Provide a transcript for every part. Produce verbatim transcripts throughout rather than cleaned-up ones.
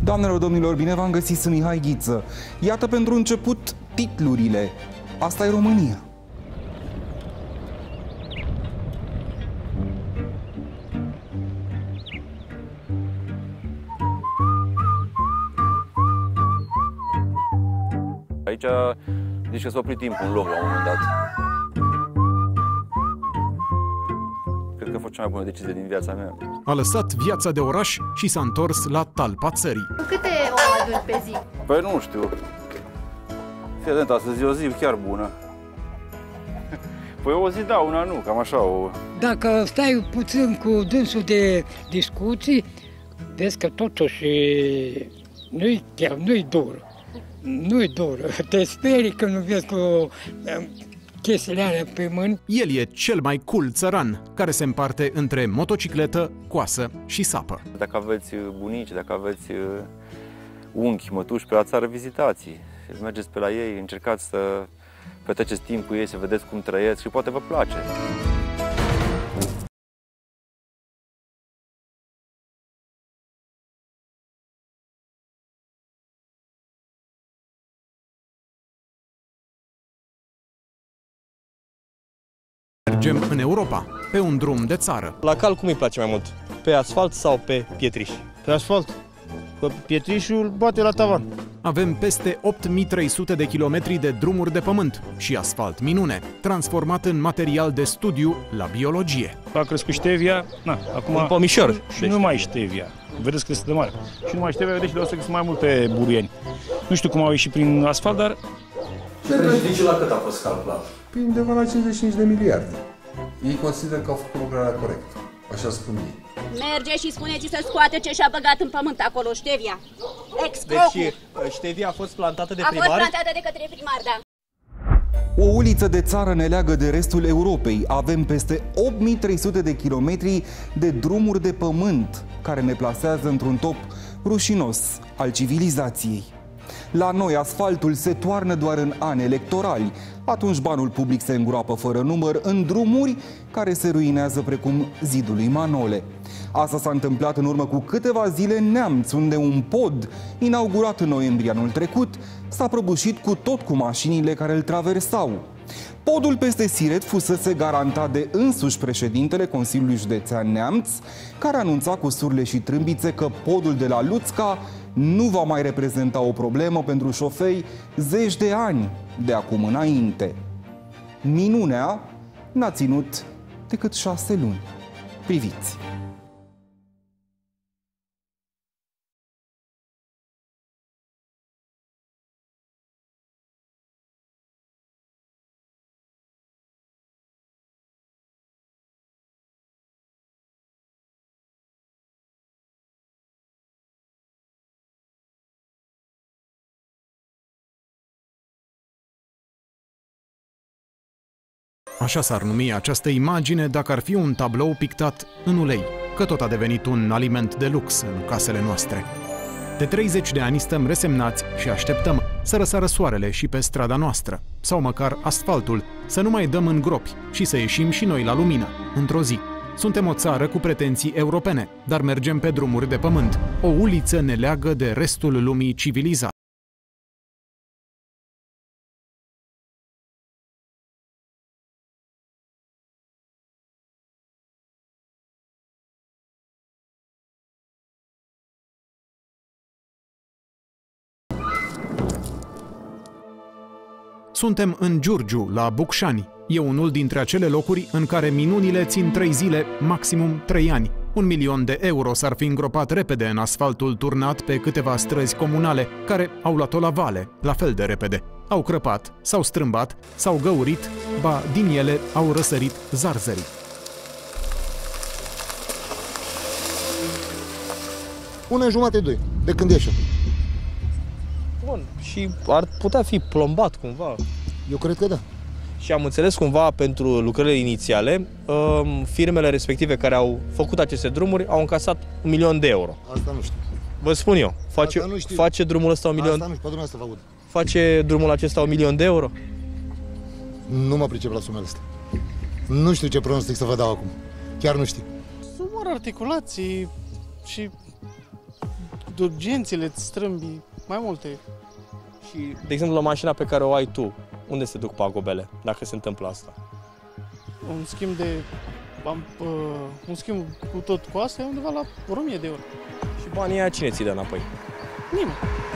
Doamnelor, domnilor, bine v-am găsit, sunt Mihai Ghiță. Iată pentru început titlurile. Asta e România. Aici zici că s-a oprit timpul în loc la un moment dat. Cred că a fost cea mai bună decizie din viața mea. A lăsat viața de oraș și s-a întors la talpa țării. Câte ouă aduni pe zi? Păi nu știu. Fii atent, astăzi e o zi chiar bună. Păi o zi da, una nu, cam așa o... Dacă stai puțin cu dânsul de discuții, vezi că totuși nu-i chiar, nu-i dur. Nu-i dur. Te sperii când nu vezi cu chestiile alea pe mâini. El e cel mai cool țăran, care se împarte între motocicletă, coasă și sapă. Dacă aveți bunici, dacă aveți unchi, mătuși pe la țară, vizitați. Mergeți pe la ei, încercați să petreceți timp cu ei, să vedeți cum trăiesc și poate vă place. Mergem în Europa, pe un drum de țară. La cal cum îi place mai mult? Pe asfalt sau pe pietriș? Pe asfalt. Că pietrișul bate la tavan. Avem peste opt mii trei sute de kilometri de drumuri de pământ și asfalt minune, transformat în material de studiu la biologie. A crescut ștevia, na, acum un pomișor. Și nu mai ștevia. Vedeți că este de mare. Și nu mai ștevia, vedeți că sunt mai multe buruieni. Nu știu cum au ieșit prin asfalt, dar... Și prejudiciul la cât a fost calculat? Prin undeva la cincizeci și cinci de miliarde. Ei consideră că au făcut lucrarea corectă. Așa spun ei. Merge și spuneți să scoate ce și-a băgat în pământ acolo, ștevia. Deci ștevia a fost plantată de primar? A fost plantată de către primar, da. O uliță de țară ne leagă de restul Europei. Avem peste opt mii trei sute de kilometri de drumuri de pământ care ne plasează într-un top rușinos al civilizației. La noi asfaltul se toarnă doar în ani electorali. Atunci banul public se îngroapă fără număr în drumuri care se ruinează precum zidul lui Manole. Asta s-a întâmplat în urmă cu câteva zile în Neamț, unde un pod, inaugurat în noiembrie anul trecut, s-a prăbușit cu tot cu mașinile care îl traversau. Podul peste Siret fusese garantat de însuși președintele Consiliului Județean Neamț, care anunța cu surle și trâmbițe că podul de la Luțca nu va mai reprezenta o problemă pentru șoferi zeci de ani de acum înainte. Minunea n-a ținut decât șase luni. Priviți! Așa s-ar numi această imagine dacă ar fi un tablou pictat în ulei, că tot a devenit un aliment de lux în casele noastre. De treizeci de ani stăm resemnați și așteptăm să răsară soarele și pe strada noastră, sau măcar asfaltul, să nu mai dăm în gropi și să ieșim și noi la lumină, într-o zi. Suntem o țară cu pretenții europene, dar mergem pe drumuri de pământ. O uliță ne leagă de restul lumii civilizate. Suntem în Giurgiu, la Bucșani. E unul dintre acele locuri în care minunile țin trei zile, maximum trei ani. Un milion de euro s-ar fi îngropat repede în asfaltul turnat pe câteva străzi comunale, care au luat-o la vale, la fel de repede. Au crăpat, s-au strâmbat, s-au găurit, ba din ele au răsărit zarzarii. Una jumate, doi, de când ieși. Bun, și ar putea fi plombat cumva. Eu cred că da. Și am înțeles cumva pentru lucrările inițiale, firmele respective care au făcut aceste drumuri au încasat un milion de euro. Asta nu știu. Vă spun eu, face, face drumul ăsta un milion... Asta nu știu, pe dumneavoastră vă aud. Face drumul acesta un milion de euro? Nu mă pricep la sumele astea. Nu știu ce pronostic să vă dau acum. Chiar nu știu. Sumăr articulații și urgențele, îți strâmbi, mai multe. Și, de exemplu, la mașina pe care o ai tu, unde se duc pagubele, dacă se întâmplă asta? Un schimb de... Am, uh, un schimb cu tot cu asta e undeva la o mie de euro. Și banii aia cine ți dă înapoi? Nimeni.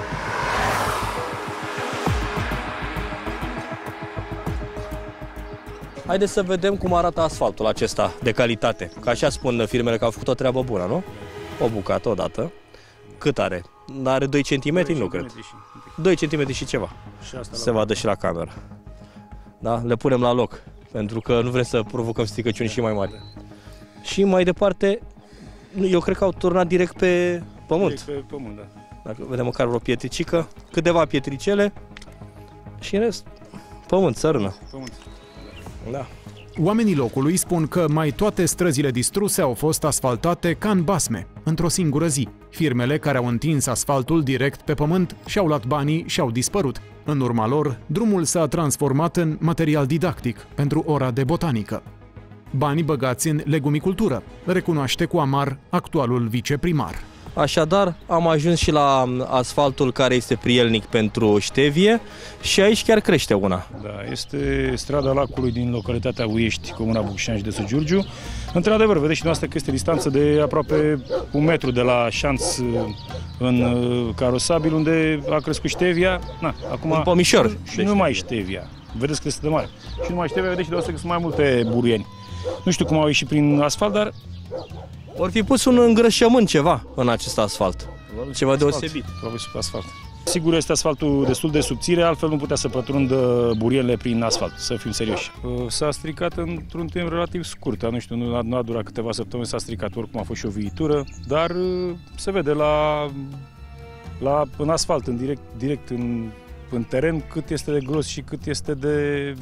Haideți să vedem cum arată asfaltul acesta de calitate. Că așa spun firmele că au făcut o treabă bună, nu? O bucată odată. Cât are? Are doi centimetri? Nu cred. doi centimetri și ceva. Și asta se vadă și la cameră. Da? Le punem la loc. Pentru că nu vrem să provocăm stricăciuni și mai mari. Și mai departe, eu cred că au turnat direct pe pământ. Direct pe pământ, da. Dacă vedem măcar o pietricică, câteva pietricele și în rest, pământ, țărână. Pământ. Da. Oamenii locului spun că mai toate străzile distruse au fost asfaltate ca în basme, într-o singură zi. Firmele care au întins asfaltul direct pe pământ și-au luat banii și au dispărut. În urma lor, drumul s-a transformat în material didactic pentru ora de botanică. Banii băgați în legumicultură, recunoaște cu amar actualul viceprimar. Așadar, am ajuns și la asfaltul care este prielnic pentru ștevie și aici chiar crește una. Da, este strada Lacului din localitatea Uiești, comuna Bucșan și de Giurgiu. Într-adevăr, vedeți și noastră că este distanță de aproape un metru de la șanț în carosabil, unde a crescut ștevia. Na, acum, un pomișor. Și nu numai ștevia. Vedeți că este de mare. Și numai ștevia, vedeți și noastră că sunt mai multe buruieni. Nu știu cum au ieșit prin asfalt, dar or fi pus un îngrășământ ceva în acest asfalt. Ceva deosebit. Probabil sub asfalt. Sigur, este asfaltul destul de subțire, altfel nu putea să pătrundă burienele prin asfalt, să fim serioși. S-a stricat într-un timp relativ scurt, nu știu, nu a, nu a durat câteva săptămâni, s-a stricat, oricum a fost și o viitură, dar se vede la, la, în asfalt, în direct, direct în, în teren, cât este de gros și cât este de,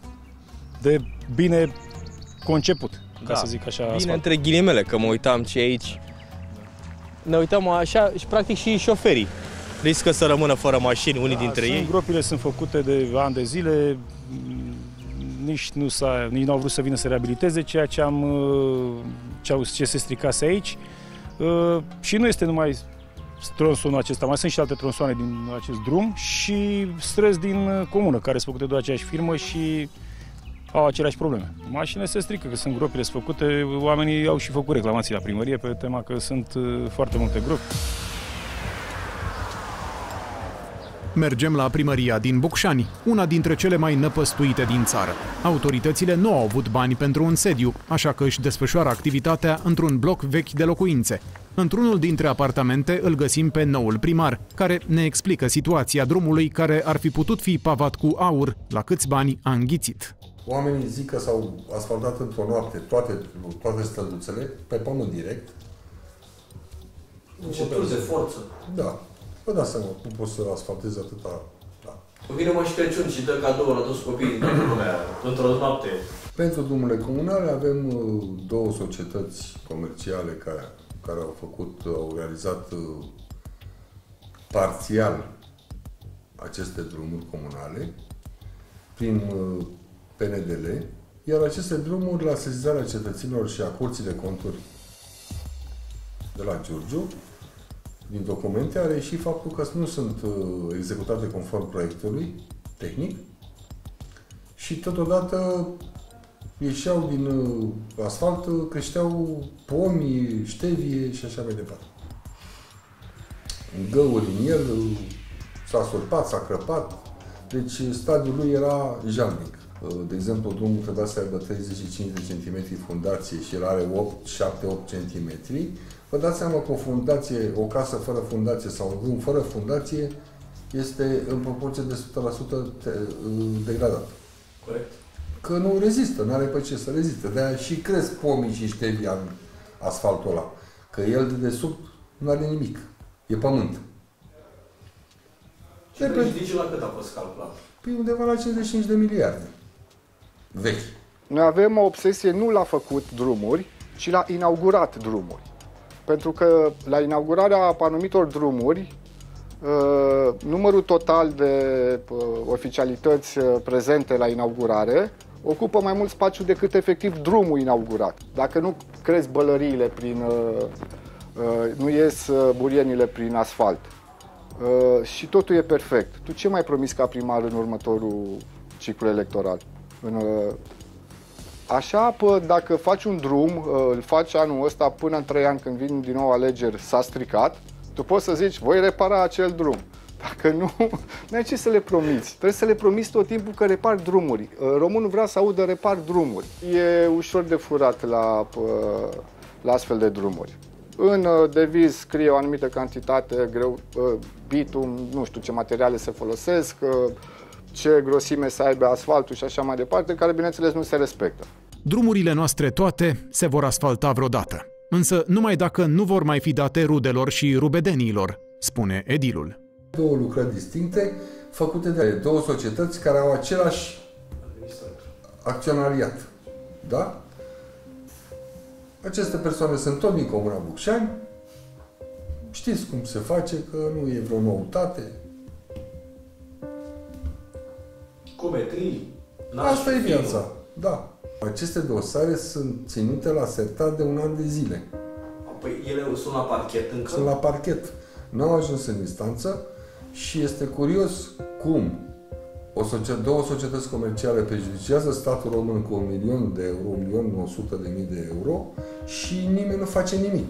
de bine conceput. Ca Da, să zic așa, bine asfalt. între ghilimele, că mă uitam ce aici. Ne uitam așa și practic și șoferii riscă să rămână fără mașini, unii Da, dintre sunt, ei. Gropile sunt făcute de ani de zile, nici nu s-a, nici n-au vrut să vină să reabiliteze ceea ce am ce, au, ce se stricase aici. Și nu este numai tronsonul acesta, mai sunt și alte tronsoane din acest drum și străzi din comună care sunt făcute de aceeași firmă și au aceleași probleme. Mașinile se strică, că sunt gropile sunt făcute, oamenii au și făcut reclamații la primărie pe tema că sunt foarte multe gropi. Mergem la primăria din Bucșani, una dintre cele mai năpăstuite din țară. Autoritățile nu au avut bani pentru un sediu, așa că își desfășoară activitatea într-un bloc vechi de locuințe. Într-unul dintre apartamente îl găsim pe noul primar, care ne explică situația drumului care ar fi putut fi pavat cu aur, la câți bani a înghițit. Oamenii zic că s-au asfaltat într-o noapte toate, toate străduțele, pe pământ direct. Începuri de forță. Da. Vă dați seama, nu poți să asfaltezi atâta. Da. Vine Moș Crăciun și dă cadou la toți copiii din toată lumea, într-o noapte. Pentru drumurile comunale avem două societăți comerciale care, care au făcut, au realizat parțial aceste drumuri comunale prin P N D L, iar aceste drumuri, la sesizarea cetățenilor și a Curții de Conturi de la Giurgiu, din documente, a reieșit faptul că nu sunt executate conform proiectului tehnic și totodată ieșeau din asfalt, creșteau pomi, ștevie și așa mai departe. Găuri în el, s-a surpat, s-a crăpat, deci stadiul lui era jalnic. De exemplu, drumul trebuia să aibă treizeci și cinci de centimetri fundație și el are opt, șapte opt centimetri. Vă dați seama că o fundație, o casă fără fundație sau un drum fără fundație este în proporție de o sută la sută degradat. Corect. Că nu rezistă, nu are pe ce să reziste. De-aia și cresc pomii și ștevia în asfaltul ăla. Că el de desubt nu are nimic. E pământ. Și prejudiciul la cât a fost calculat? Păi undeva la cincizeci și cinci de miliarde. Vechi. Noi avem o obsesie nu la făcut drumuri, ci la inaugurat drumuri. Pentru că la inaugurarea anumitor drumuri, numărul total de oficialități prezente la inaugurare ocupă mai mult spațiu decât efectiv drumul inaugurat. Dacă nu crezi bălăriile prin nu ies burienile prin asfalt și totul e perfect. Tu ce mai promiți ca primar în următorul ciclu electoral? În, așa, pă, dacă faci un drum, îl faci anul ăsta până în trei ani când vin din nou alegeri, s-a stricat, tu poți să zici, voi repara acel drum. Dacă nu, n-ai ce să le promiți. Trebuie să le promiți tot timpul că repar drumuri. Românul vrea să audă repar drumuri. E ușor de furat la, la astfel de drumuri. În deviz scrie o anumită cantitate, greu, bitum, nu știu ce materiale se folosesc, ce grosime să aibă asfaltul și așa mai departe, care bineînțeles nu se respectă. Drumurile noastre toate se vor asfalta vreodată. Însă numai dacă nu vor mai fi date rudelor și rubedenilor, spune edilul. Două lucrări distincte, făcute de două societăți care au același acționariat. Da? Aceste persoane sunt tot din Comuna Bucșani. Știți cum se face, că nu e vreo noutate. Cometrii. Asta e viața. Da. Aceste dosare sunt ținute la sertar de un an de zile. Păi ele sunt la parchet încă? Sunt la parchet. Nu au ajuns în instanță și este curios cum o socie- două societăți comerciale prejudiciază statul român cu un milion de euro, un milion o sută de mii de euro și nimeni nu face nimic.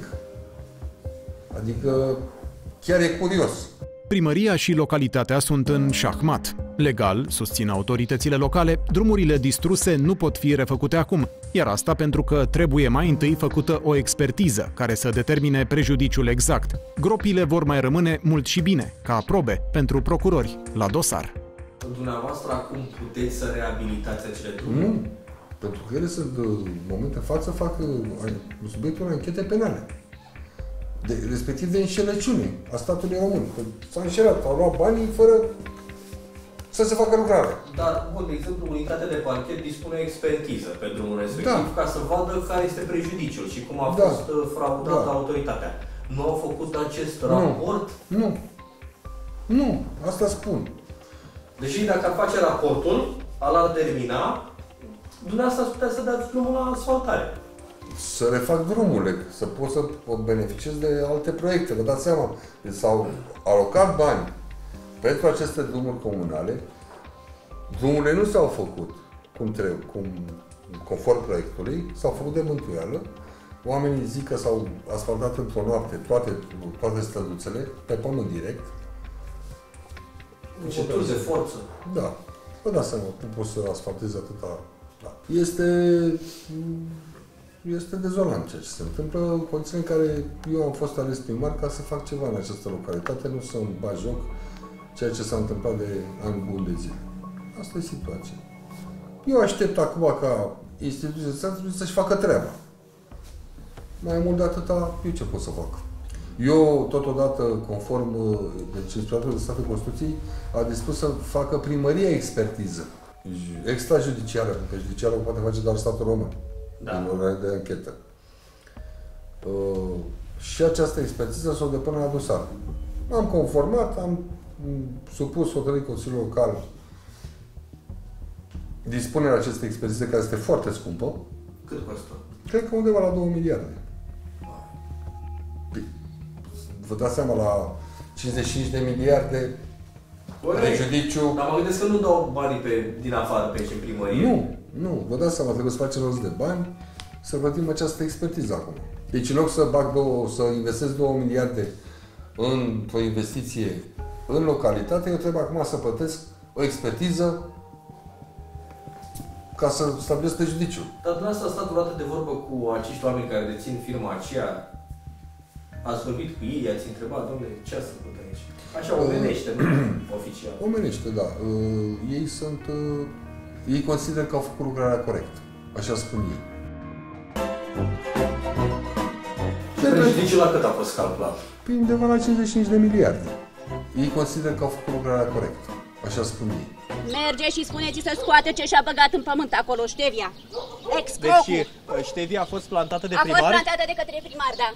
Adică chiar e curios. Primăria și localitatea sunt în șahmat. Legal, susțin autoritățile locale, drumurile distruse nu pot fi refăcute acum, iar asta pentru că trebuie mai întâi făcută o expertiză care să determine prejudiciul exact. Gropile vor mai rămâne mult și bine, ca probe pentru procurori, la dosar. Dumneavoastră acum puteți să reabilitați acele drumuri? Nu, pentru că ele sunt, în momentul de față, fac subiectul unei anchete penale. De, respectiv de înșelăciune a statului român. S-a înșelat, au luat banii fără să se facă lucrare. Dar, bun, de exemplu, unitatea de parchet dispune o expertiză pe drumul respectiv, da, ca să vadă care este prejudiciul și cum a da, fost fraudată da. autoritatea. Nu au făcut acest raport? Nu. Nu. Nu. Asta spun. Deși dacă ar face raportul, al-ar termina, dumneavoastră ați putea să dați drumul la asfaltare. Să refac drumurile, să pot să beneficiez de alte proiecte. Vă dați seama, s-au alocat bani pentru aceste drumuri comunale, drumurile nu s-au făcut cum trebuie, cum, conform proiectului, s-au făcut de mântuială. Oamenii zic că s-au asfaltat într-o noapte toate, toate străduțele, pe pământ direct. Înceturi de forță. Da. Vă dați seama, cum poți să asfaltezi atâta. Da. Este... Este dezolant ceea ce se întâmplă, în condiții în care eu am fost ales primar ca să fac ceva în această localitate, nu să-mi bag joc ceea ce s-a întâmplat de ani buni de zile. Asta e situația. Eu aștept acum ca instituția statului să-și facă treaba. Mai mult de atâta, eu ce pot să fac? Eu, totodată, conform deci, Inspectoratul de Stat de Constituției, a dispus să facă primăria expertiză, extrajudiciară, pentru că judiciară o poate face doar statul român. Da. În orare de anchetă. Uh, și această expertiză s-o depune la dosar. Am conformat, am supus hotărârii Consiliului Local dispunerea acestei expertize, care este foarte scumpă. Cât costă? Cred că undeva la două miliarde. Vă dați seama, la cincizeci și cinci de miliarde prejudiciu. Dar mă gândesc că nu dau banii pe, din afară pe și în primărie. Nu. Nu, vă dați seama, trebuie să facem rost de bani, să plătim această expertiză acum. Deci în loc să bag două, să investesc două miliarde într-o investiție în localitate, eu trebuie acum să plătesc o expertiză ca să stabilesc prejudiciul. Dar dumneavoastră ați stat o dată de vorbă cu acești oameni care dețin firma aceea, ați vorbit cu ei, ați întrebat, domnule, ce ați făcut aici? Așa, omenește, nu oficial. Omenește, da. Uh, ei sunt... Uh, Ei consideră că au făcut lucrarea corect. Așa spun ei. Prejudiciul la cât a fost calculat? Păi undeva la cincizeci și cinci de miliarde. Ei consideră că au făcut lucrarea corect. Așa spun ei. Merge și spuneți să scoate ce și-a băgat în pământ acolo, ștevia. Deci ștevia a fost plantată de primar? A fost plantată de către primar, da.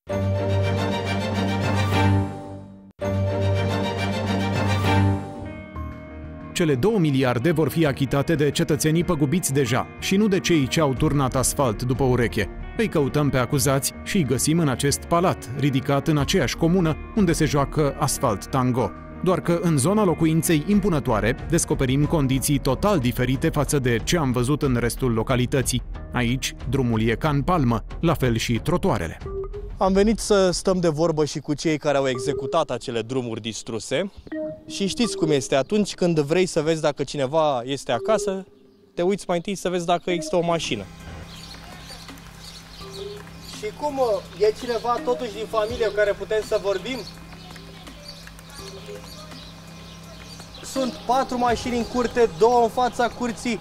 Cele două miliarde vor fi achitate de cetățenii păgubiți deja și nu de cei ce au turnat asfalt după ureche. Îi căutăm pe acuzați și îi găsim în acest palat, ridicat în aceeași comună unde se joacă asfalt tango. Doar că în zona locuinței impunătoare descoperim condiții total diferite față de ce am văzut în restul localității. Aici, drumul e ca în palmă, la fel și trotuarele. Am venit să stăm de vorbă și cu cei care au executat acele drumuri distruse. Și știți cum este, atunci când vrei să vezi dacă cineva este acasă, te uiți mai întâi să vezi dacă există o mașină. Și cum e cineva totuși din familie cu care putem să vorbim? Sunt patru mașini în curte, două în fața curții.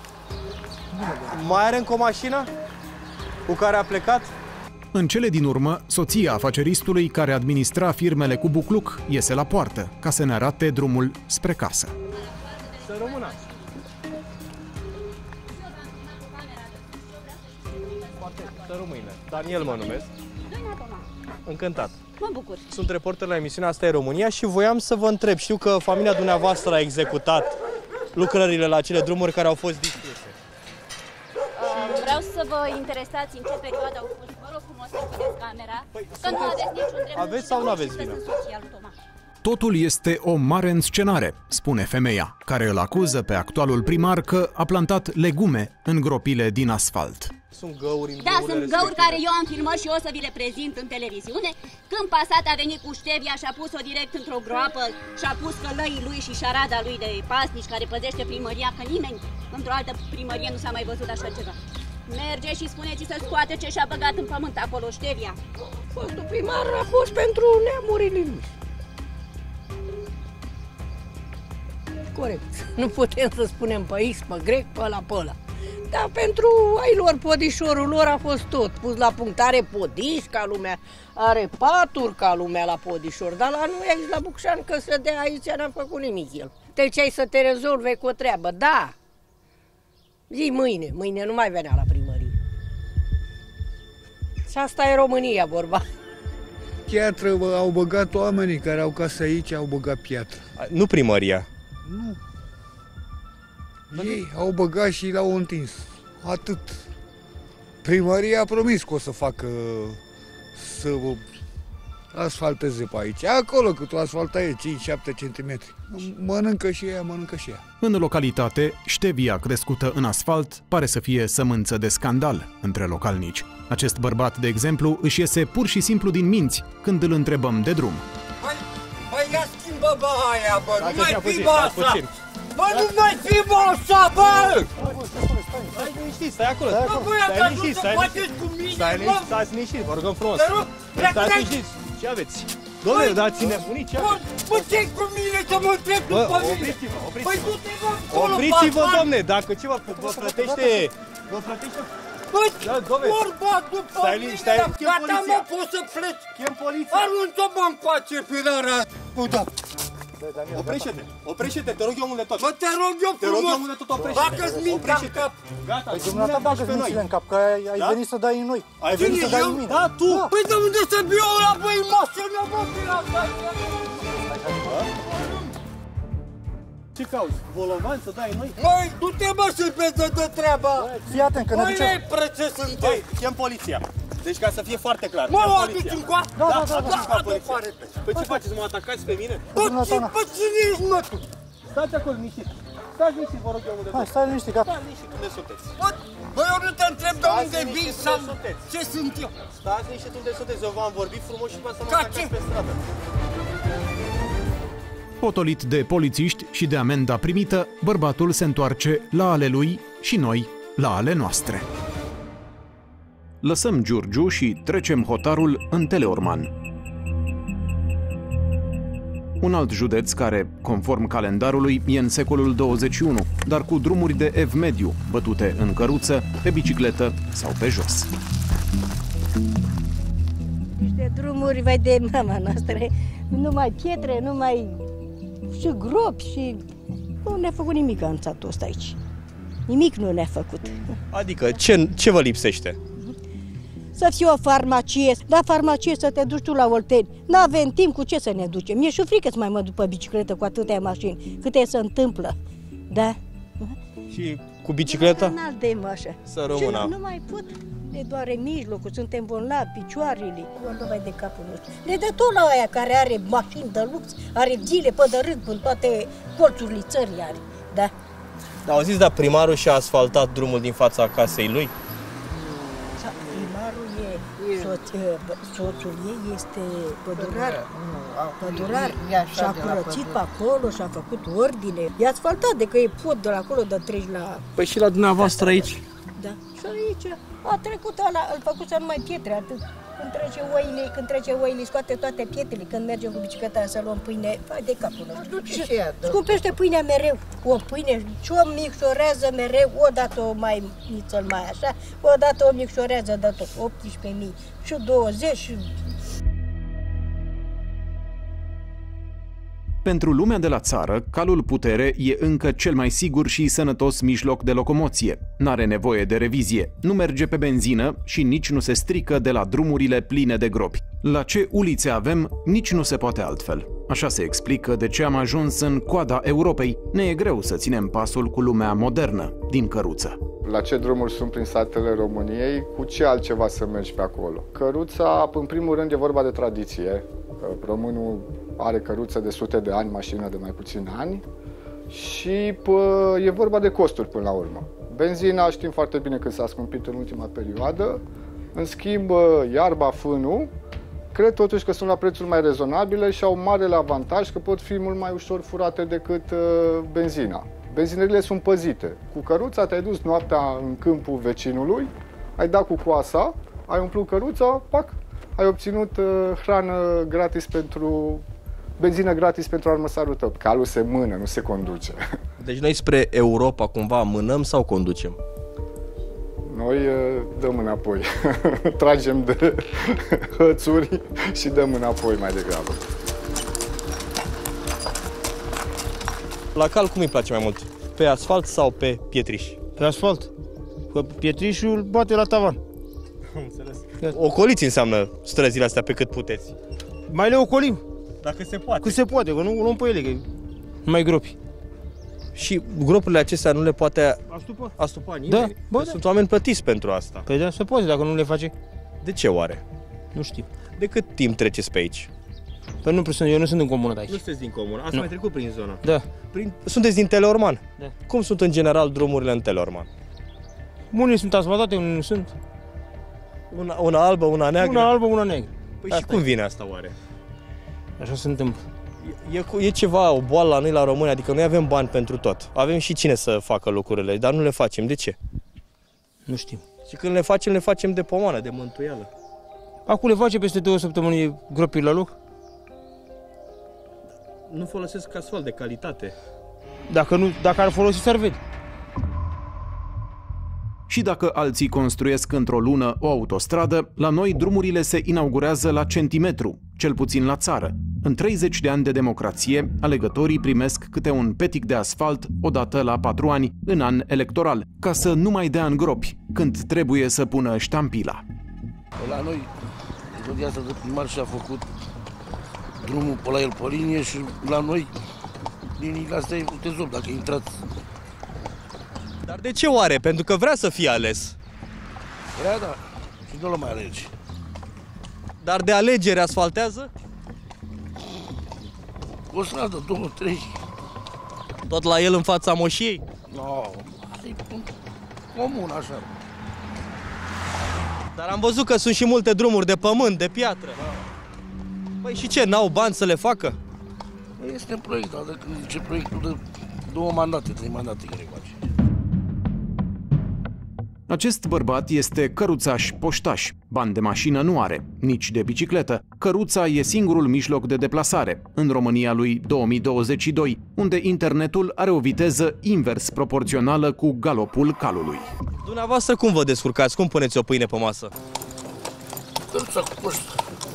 Mai are încă o mașină cu care a plecat? În cele din urmă, soția afaceristului care administra firmele cu bucluc iese la poartă ca să ne arate drumul spre casă. Să rămână! Să rămâine. Daniel mă numesc. Încântat. Mă bucur. Sunt reporter la emisiunea Asta e România și voiam să vă întreb. Știu că familia dumneavoastră a executat lucrările la acele drumuri care au fost distruse. Vreau să vă interesați în ce perioadă au fost. Vă rog frumos să închideți camera, păi, că nu aveți niciun drept. Aveți sau nu aveți vină? Totul este o mare înscenare, spune femeia, care îl acuză pe actualul primar că a plantat legume în gropile din asfalt. Sunt găuri în Da, sunt găuri care eu am filmat și o să vi le prezint în televiziune. Când Passat a venit cu ștevia și a pus-o direct într-o groapă și a pus călăii lui și șarada lui de pasnici care păzește primăria, că nimeni într-o altă primărie nu s-a mai văzut așa ceva. Merge și spuneți să scoate ce și-a băgat în pământ acolo ștevia. Fostul primar a fost pentru neamurile lui. Corect. Nu putem să spunem pe X, pe grec, pe ăla, pe ăla. Dar pentru ai lor, podișorul lor a fost tot pus la punct. Are podiș ca lumea, are paturi ca lumea la podișor, dar la noi aici la Bucșan, că să dea aici n-am făcut nimic el. Deci ai să te rezolve cu o treabă, da. Zi mâine, mâine nu mai venea la primărie. Și asta e România, vorba. Piatră au băgat oamenii care au casă aici, au băgat piatră. Nu primăria. Nu. Ei au băgat și l-au întins. Atât. Primăria a promis că o să facă, să asfalteze pe aici. Acolo cât o asfalta e, cinci șapte centimetri. Mănâncă și ea, mănâncă și ea. În localitate, ștevia crescută în asfalt pare să fie sămânță de scandal între localnici. Acest bărbat, de exemplu, își iese pur și simplu din minți când îl întrebăm de drum. Hai, hai, ia schimbă bă aia, bă, nu mai fi bă așa! Bă, nu mai fi bă așa, bă! Stai liniștit, stai acolo! Stai liniștit, stai liniștit! Stai liniștit, stai liniștit, vă rugăm frumos! Stai liniștit! Ce aveți? Dom'le, dați nebunii, ce aveți? Bă, ce-i cu mine să mă întreb după mine? Opriți-vă, opriți-vă! Păi du-te bă acolo, Opriți-vă, dom'le, dacă ce vă plătește... Vă plătește... Bă, vorba după mine, gata mă, poți să pleci! Chem poliția! Arunță mă încoace pirarea! Oprește-te, oprește-te, te rog eu mult de tot. Bă, te rog eu frumos! Te rog eu mult de tot, oprește-te! Bagă-ți mintea în cap! Gata, păi dumneata bagă-ți mințile în cap, că ai venit să dai în noi. Ai venit să dai în mine? Da, tu! Păi de unde să biu la băi mașină, mă, pirata? Ce cauți? Volovan să dai în noi? Măi, du-te mă și vezi de treaba! Fii atent, că ne ducem... Măi, prețe suntem! Chem poliția! Deci ca să fie foarte clar. Mă, o aduci în coa? Da, da, da, da. Păi ce faceți, mă atacați pe mine? Bă, bă, cine ești, mă, tu? Stați acolo, liniștit. Stați liniștit, vă rog eu unde. Hai, stai liniștit, gata. Stai liniștit, unde sunteți? Bă, eu nu te întreb de unde vii sau ce sunt eu. Stați liniștit unde sunteți, eu v-am vorbit frumos și v-am să mă atacați pe stradă. Potolit de polițiști și de amenda primită, bărbatul se întoarce la ale lui și noi la ale noastre. Lăsăm Giurgiu și trecem hotarul în Teleorman. Un alt județ care, conform calendarului, e în secolul douăzeci și unu, dar cu drumuri de ev mediu, bătute în căruță, pe bicicletă sau pe jos. Niște drumuri, vai de mama noastră, numai pietre, numai și gropi și... Nu ne-a făcut nimic în satul ăsta aici. Nimic nu ne-a făcut. Adică, ce, ce vă lipsește? să fie o farmacie, dar farmacie să te duci tu la Olteni. N-avem timp cu ce să ne ducem. Mi-e și frică să mai mă duc pe bicicletă cu atâtea mașini, câte se întâmplă. Da? Și cu bicicleta? N-al de așa. Să rămână. Și nu mai pot. Ne doare mijlocul, suntem bolnavi, picioarele. Nu mai de capul nostru. Le dă tot la aia care are mașini de lux, are zile pe de rând, în toate colțurile țării are. Da? Dar auziți, dar primarul și-a asfaltat drumul din fața casei lui? Primarul e, soț, soțul ei este pădurar, pădurar și-a curățit pe acolo, și-a făcut ordine. E asfaltat de că e pod de la acolo de treci la... Păi și la dumneavoastră aici? Da, și aici a trecut ăla, îl făcut să numai pietre, atât. Când trece oile, când trece oile, scoate toate pietrele, când mergem cu bicicleta să luăm pâine, vai de capul nostru. Scumpește pâinea mereu, o pâine, și o micșorează mereu, odată o mai nițel mai așa, odată o micșorează de tot, optsprezece mii și douăzeci și... Pentru lumea de la țară, calul putere e încă cel mai sigur și sănătos mijloc de locomoție. N-are nevoie de revizie, nu merge pe benzină și nici nu se strică de la drumurile pline de gropi. La ce ulițe avem, nici nu se poate altfel. Așa se explică de ce am ajuns în coada Europei. Ne e greu să ținem pasul cu lumea modernă din căruță. La ce drumuri sunt prin satele României, cu ce altceva să mergi pe acolo? Căruța, în primul rând, e vorba de tradiție. Românul are căruță de sute de ani, mașină de mai puțini ani și pă, e vorba de costuri până la urmă. Benzina știm foarte bine că s-a scumpit în ultima perioadă, în schimb iarba, fânul, cred totuși că sunt la prețuri mai rezonabile și au marele avantaj că pot fi mult mai ușor furate decât uh, benzina. Benzinările sunt păzite. Cu căruța te-ai dus noaptea în câmpul vecinului, ai dat cu coasa, ai umplut căruța, pac, ai obținut uh, hrană gratis pentru, benzină gratis pentru armăsarul tău. Calul se mână, nu se conduce. Deci noi spre Europa cumva mânăm sau conducem? Noi uh, dăm înapoi. Tragem de hățuri și dăm înapoi mai degrabă. La cal cum îi place mai mult? Pe asfalt sau pe pietriș? Pe asfalt. Că pietrișul bate la tavan. Înțeles. Ocoliți înseamnă străzile astea pe cât puteți. Mai le ocolim. Dacă se poate. Cât se poate, că nu luăm pe ele, că e mai gropi. Și gropurile acestea nu le poate astupa, astupa nimeni? Da, bă, da. Sunt oameni plătiți pentru asta. Păi da, se poate dacă nu le face. De ce oare? Nu știu. De cât timp treceți pe aici? Păi nu, eu nu sunt din comună de aici. Nu sunteți din comună, ați nu. mai trecut prin zona. Da. Prin... Sunteți din Teleorman? Da. Cum sunt în general drumurile în Teleorman? Unii sunt asfaltate, unii nu sunt. Una, una albă, una neagră? Una albă, una neagră. Păi asta și cum e. vine asta oare? Așa se întâmplă. E, e, e ceva, o boală la noi la români, adică noi avem bani pentru tot. Avem și cine să facă lucrurile, dar nu le facem. De ce? Nu știu. Și când le facem, le facem de pomană, de mântuială. Acum le face peste două săptămâni gropiri la loc. Nu folosesc asfalt de calitate. Dacă, nu, dacă ar folosi, s-ar vede. Și dacă alții construiesc într-o lună o autostradă, la noi drumurile se inaugurează la centimetru, cel puțin la țară. În treizeci de ani de democrație, alegătorii primesc câte un petic de asfalt odată la patru ani, în an electoral, ca să nu mai dea în gropi, când trebuie să pună ștampila. La noi, erodia asta de primar și-a făcut drumul pe la el pe linie și la noi liniile astea e tezor, dacă intrați. Dar de ce oare? Pentru că vrea să fie ales. Vrea, da. Și nu-l mai alegi. Dar de alegere asfaltează? O stradă, două, trei. Tot la el în fața moșiei? Nu, no, e comun așa. Dar am văzut că sunt și multe drumuri de pământ, de piatră. Da. Păi și ce, n-au bani să le facă? Este în proiect, dar când zice proiectul de două mandate, trei mandate care face. Acest bărbat este căruțaș poștaș. Bani de mașină nu are, nici de bicicletă. Căruța e singurul mijloc de deplasare în România lui două mii douăzeci și doi, unde internetul are o viteză invers proporțională cu galopul calului. Dumneavoastră cum vă descurcați? Cum puneți o pâine pe masă? Căruța cu poștă.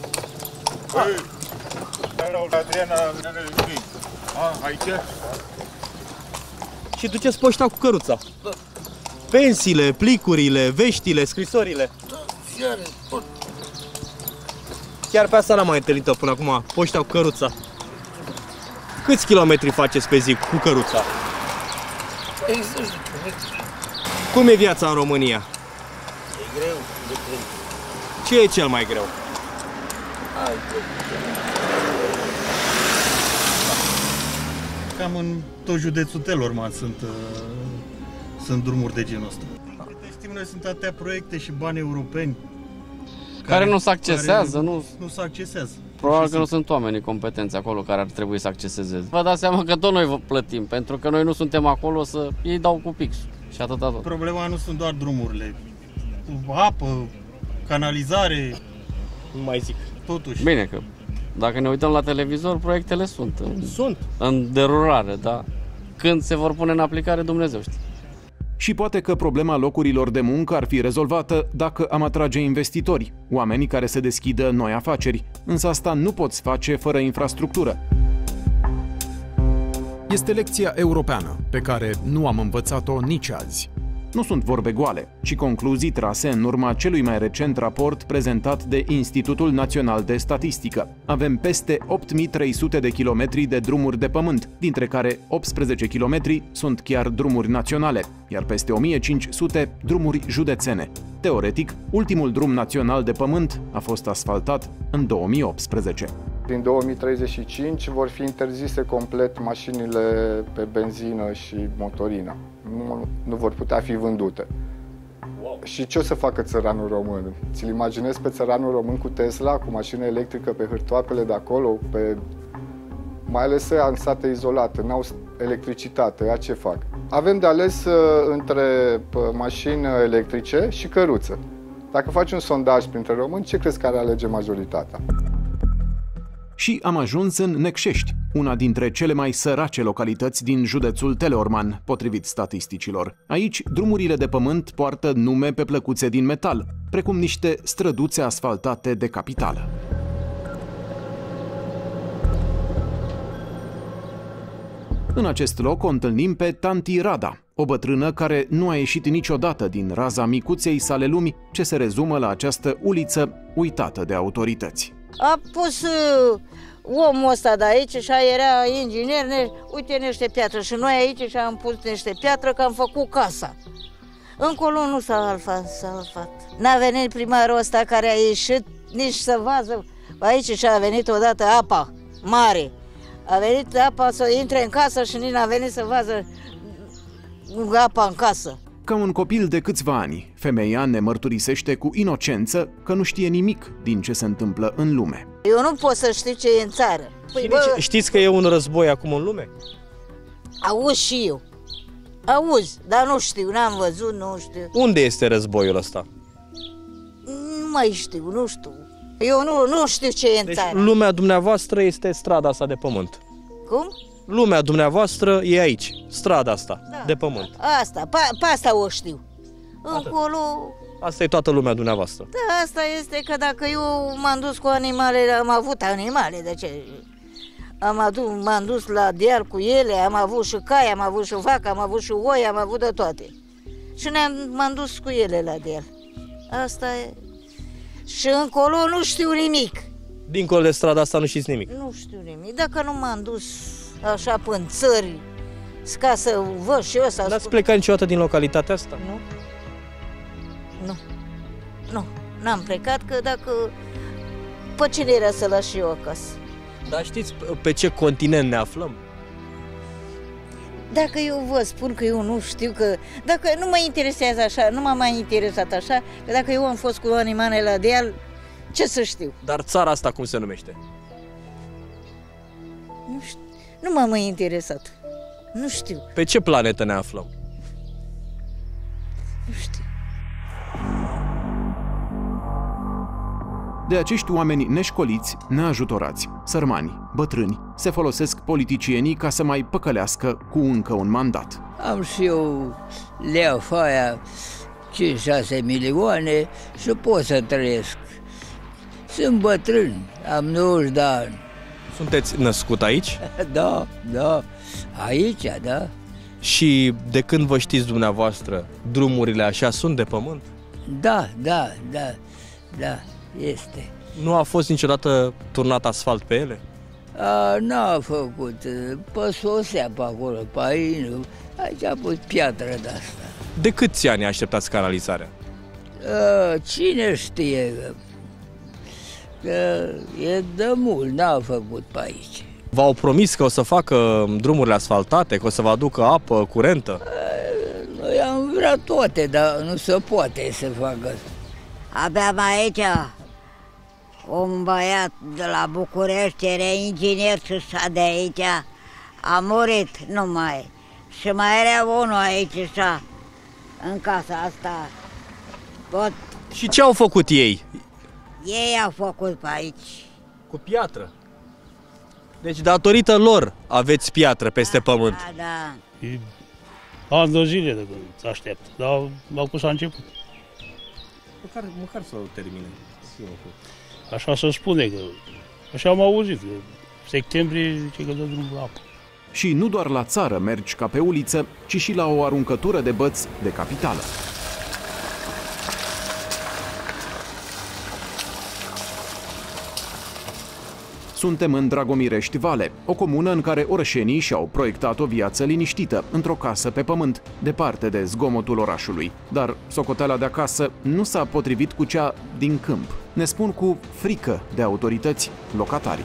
Adriana, aici? Și duceți poșta cu căruța? Da. Pensiile, plicurile, veștile, scrisorile. Da, Chiar, pot. Chiar pe asta l-am mai întâlnit-o până acum, poștea cu căruța. Câți kilometri faceți pe zi cu căruța? Cum e viața în România? E greu, de greu. Ce e cel mai greu? Cam în tot județul Telorman sunt, uh, sunt drumuri de genul ăsta. Câte știm noi, sunt atâtea proiecte și bani europeni care, care nu se accesează, care nu, nu se accesează. Probabil că nu sunt oamenii competenți acolo care ar trebui să acceseze. Vă dați seama că tot noi vă plătim, pentru că noi nu suntem acolo să ei dau cu pixul și atâta tot. Problema nu sunt doar drumurile, apă, canalizare, nu mai zic. Totuși. Bine că dacă ne uităm la televizor, proiectele sunt. În, sunt. În derulare, da. Când se vor pune în aplicare, Dumnezeu știe. Și poate că problema locurilor de muncă ar fi rezolvată dacă am atrage investitori, oameni care să deschidă noi afaceri, însă asta nu poți face fără infrastructură. Este lecția europeană, pe care nu am învățat-o nici azi. Nu sunt vorbe goale, ci concluzii trase în urma celui mai recent raport prezentat de Institutul Național de Statistică. Avem peste opt mii trei sute de kilometri de drumuri de pământ, dintre care optsprezece kilometri sunt chiar drumuri naționale, iar peste o mie cinci sute drumuri județene. Teoretic, ultimul drum național de pământ a fost asfaltat în două mii optsprezece. Din două mii treizeci și cinci vor fi interzise complet mașinile pe benzină și motorină. Nu, nu vor putea fi vândute. Wow. Și ce o să facă țăranul român? Ți-l imaginezi pe țăranul român cu Tesla, cu mașină electrică pe hârtoapele de acolo, pe... mai ales ăia în sate izolate, n-au electricitate, ea ce fac? Avem de ales uh, între mașini electrice și căruță. Dacă faci un sondaj printre români, ce crezi că ar alege majoritatea? Și am ajuns în Necșești, una dintre cele mai sărace localități din județul Teleorman, potrivit statisticilor. Aici, drumurile de pământ poartă nume pe plăcuțe din metal, precum niște străduțe asfaltate de capitală. În acest loc o întâlnim pe tanti Rada, o bătrână care nu a ieșit niciodată din raza micuței sale lumi, ce se rezumă la această uliță uitată de autorități. A pus uh, omul ăsta de aici și era inginer, ne, uite niște piatră și noi aici și am pus niște piatră că am făcut casa. Încolo nu s-a alfat, s-a alfat. N-a venit primarul ăsta care a ieșit nici să vază aici și a venit odată apa mare. A venit apa să intre în casă și nici n-a venit să vază apa în casă. Ca un copil de câțiva ani, femeia ne mărturisește cu inocență că nu știe nimic din ce se întâmplă în lume. Eu nu pot să știu ce e în țară. Păi, bă... Știți că e un război acum în lume? Auzi și eu. Auzi, dar nu știu, n-am văzut, nu știu. Unde este războiul ăsta? Nu mai știu, nu știu. Eu nu, nu știu ce e în deci, țară. Lumea dumneavoastră este strada asta de pământ. Cum? Lumea dumneavoastră e aici, strada asta, da, de pământ. Asta, pe, pe asta o știu. Încolo... Asta e toată lumea dumneavoastră. Da, asta este că dacă eu m-am dus cu animalele, am avut animale, de ce? Am adus, m-am dus la deal cu ele, am avut și cai, am avut și vacă, am avut și oi, am avut de toate. Și m-am dus cu ele la deal. Asta e... Și încolo nu știu nimic. Dincolo de strada asta nu știți nimic? Nu știu nimic. Dacă nu m-am dus așa până țări, ca să văd și eu să... N-ați plecat niciodată din localitatea asta? Nu. Nu. Nu. N-am plecat, că dacă... Pe cine era să las și eu acasă? Dar știți pe ce continent ne aflăm? Dacă eu vă spun că eu nu știu, că dacă nu mă interesează așa, nu m-a mai interesat așa, că dacă eu am fost cu animale la deal, ce să știu? Dar țara asta cum se numește? Nu știu, nu m-a mai interesat, nu știu. Pe ce planetă ne aflăm? Nu știu. De acești oameni neșcoliți, neajutorați, sărmani, bătrâni, se folosesc politicienii ca să mai păcălească cu încă un mandat. Am și eu leafa aia cinci șase milioane și pot să trăiesc. Sunt bătrân, am nouăzeci de ani. Sunteți născut aici? Da, da, aici, da. Și de când vă știți dumneavoastră, drumurile așa sunt de pământ? Da, da, da. da, este. Nu a fost niciodată turnat asfalt pe ele? A, n-a făcut, pe sosea pe acolo, pe aici, aici a pus piatră de asta. De câți ani așteptați canalizarea? A, cine știe, că e de mult, n-a făcut pe aici. V-au promis că o să facă drumurile asfaltate, că o să vă aducă apă curentă? Noi am vrea toate, dar nu se poate să facă. Aveam aici un băiat de la București, era inginer și s-a de aici, a murit numai. Și mai era unul aici, așa, în casa asta. Pot... Și ce au făcut ei? Ei au făcut pe aici. Cu piatră? Deci datorită lor aveți piatră peste da, pământ. Da, da. E ani de zile de când aștept, dar acum s-a început. Măcar, măcar să o termine. Așa se spune, că așa am auzit, că septembrie ce că dă drumul la apă. Și nu doar la țară mergi ca pe uliță, ci și la o aruncătură de băți de capitală. Suntem în Dragomirești Vale, o comună în care orășenii și-au proiectat o viață liniștită, într-o casă pe pământ, departe de zgomotul orașului. Dar socoteala de acasă nu s-a potrivit cu cea din câmp. Ne spun cu frică de autorități locatarii.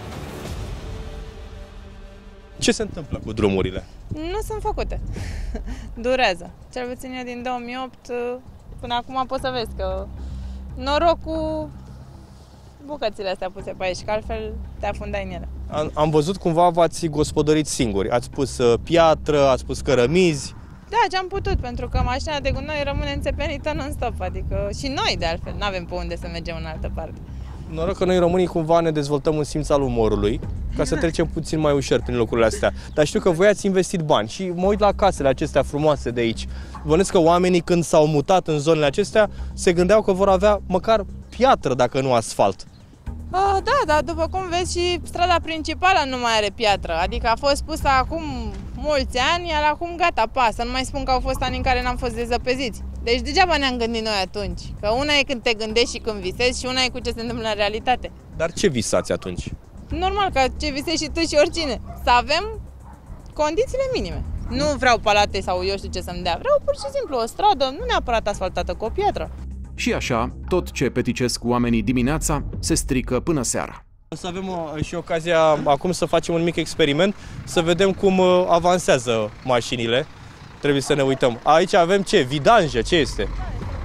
Ce se întâmplă cu drumurile? Nu sunt făcute. Durează. Cel puțin eu din două mii opt până acum poți să vezi că noroc cu bucățile astea puse pe aici, că altfel te afundai în ele. Am, am văzut cumva v-ați gospodărit singuri. Ați pus uh, piatră, ați pus cărămizi. Da, ce am putut, pentru că mașina de gunoi rămâne înțepenită non-stop, adică și noi de altfel, nu avem pe unde să mergem în altă parte. Noroc că noi românii cumva ne dezvoltăm un simț al umorului, ca să trecem puțin mai ușor prin locurile astea. Dar știu că voi ați investit bani și mă uit la casele acestea frumoase de aici. Bănuiesc că oamenii când s-au mutat în zonele acestea se gândeau că vor avea măcar piatră, dacă nu asfalt. Ah, da, dar după cum vezi și strada principală nu mai are piatră, adică a fost pusă acum mulți ani, iar acum gata, pasă. Nu mai spun că au fost ani în care n-am fost dezăpeziți. Deci degeaba ne-am gândit noi atunci, că una e când te gândești și când visezi și una e cu ce se întâmplă în realitate. Dar ce visați atunci? Normal, că ce visezi și tu și oricine, să avem condițiile minime. Nu vreau palate sau eu știu ce să-mi dea, vreau pur și simplu o stradă, nu neapărat asfaltată cu o piatră. Și așa, tot ce peticesc oamenii dimineața se strică până seara. O să avem o, și ocazia acum să facem un mic experiment, să vedem cum avansează mașinile. Trebuie să ne uităm. Aici avem ce? Vidanjă? Ce este? Cu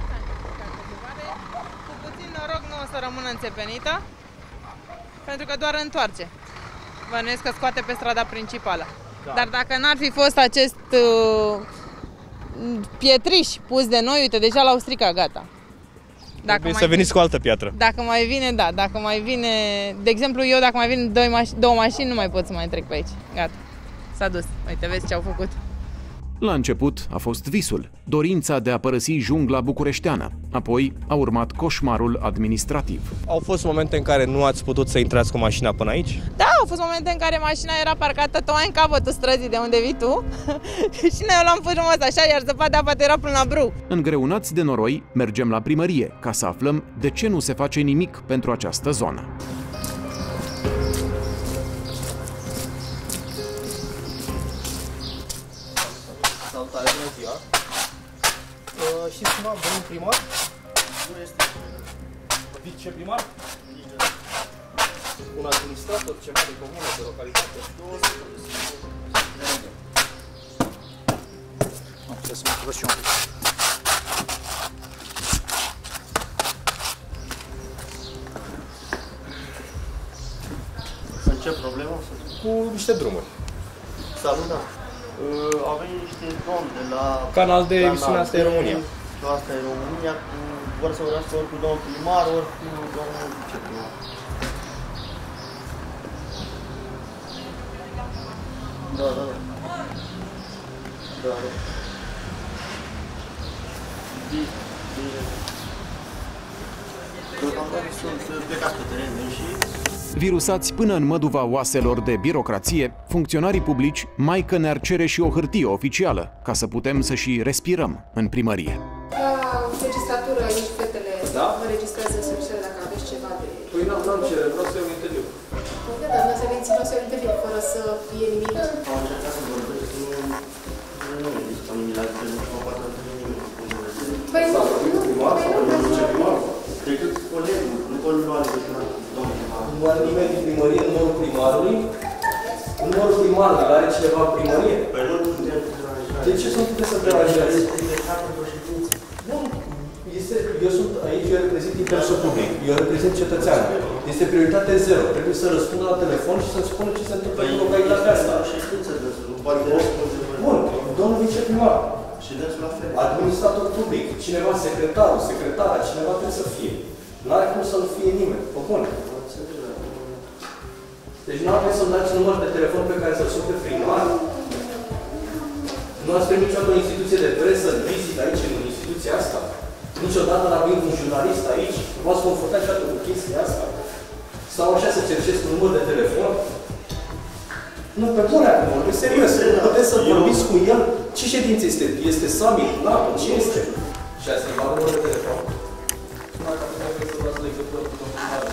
puțin noroc nu o să rămână înțepenită, pentru că doar întoarce. Bănuiesc că scoate pe strada principală. Da. Dar dacă n-ar fi fost acest uh, pietriș pus de noi, uite, deja l-au stricat, gata. Dacă Trebuie să veniți vine, cu altă piatră. Dacă mai vine, da, dacă mai vine, de exemplu eu, dacă mai vin două, mașini, două mașini, nu mai pot să mai trec pe aici. Gata, s-a dus. Uite, vezi ce au făcut. La început a fost visul, dorința de a părăsi jungla bucureșteană. Apoi a urmat coșmarul administrativ. Au fost momente în care nu ați putut să intrați cu mașina până aici? Da, au fost momente în care mașina era parcată tocmai în capătul străzii de unde vii tu și noi o luam frumos așa, iar zăpada apa era până la brâu. Îngreunați de noroi, mergem la primărie ca să aflăm de ce nu se face nimic pentru această zonă. Salutare, bună ziua! Uh, știți cumva, domnul primar? Nu este. Viceprimar? Un administrator, ceva de comună, de localitate? Nu, trebuie să mă trăs și un pic. Sunt ce problemă? Cu niște drumuri. Salut, da. Uh, avem niște domni de la... Canal de emisiune, asta e România. Asta e România, cu, vor să vorbească ori cu domnul primar, ori cu domnul viceprimar. Da, da, da. Da, da. Bine, bine. Deocamdată sunt plecați pe teren și... Virusați până în măduva oaselor de birocrație, funcționarii publici mai că ne-ar cere și o hârtie oficială, ca să putem să și respirăm în primărie. La registratură aici fetele Da? Vă registrați în subțire dacă aveți ceva de... Păi n-am, n-am cerere, vreau să iau un interviu. Păi da, dar nu să veniți să iau interviu fără să fie nimic. Am încercat să vorbesc, nu, nu e disponibilitate, nu mă poate întâlni nimic. Păi nu, nu, decât colegul, nu colegul are decât domnul primar. Nu are nimeni din primărie, numărul primarului? Numărul primarului, are cineva în primărie? Păi nu putem să deranjați. De ce să nu puteți să deranjați? Bun, este, eu sunt aici, eu reprezint interesul public, eu reprezint cetățeanul. Este prioritate zero. Trebuie să răspundă la telefon și să-mi spună ce se întâmplă în localitatea asta. Bun, domnul viceprimar. Și dânsul la fel. Administrator public, cineva, secretarul, secretara, cineva trebuie să fie. N-are cum să nu fie nimeni. O bun. Deci nu aveți să-mi dați număr de telefon pe care să-l sun pe primar. Nu ați primit niciodată o instituție de presă, vizită aici, în instituția asta. Niciodată n-a venit un jurnalist aici. V-ați confruntat niciodată cu chestia asta. Sau așa să cerceți un număr de telefon. Nu, pe bune acum, vorbesc serios. Puteți să vorbiți cu el. Ce ședință este? Este summit? NATO? Ce este? Și ați schimbat numărul de telefon. Dacă puteți să luați legătură cu domnul primar,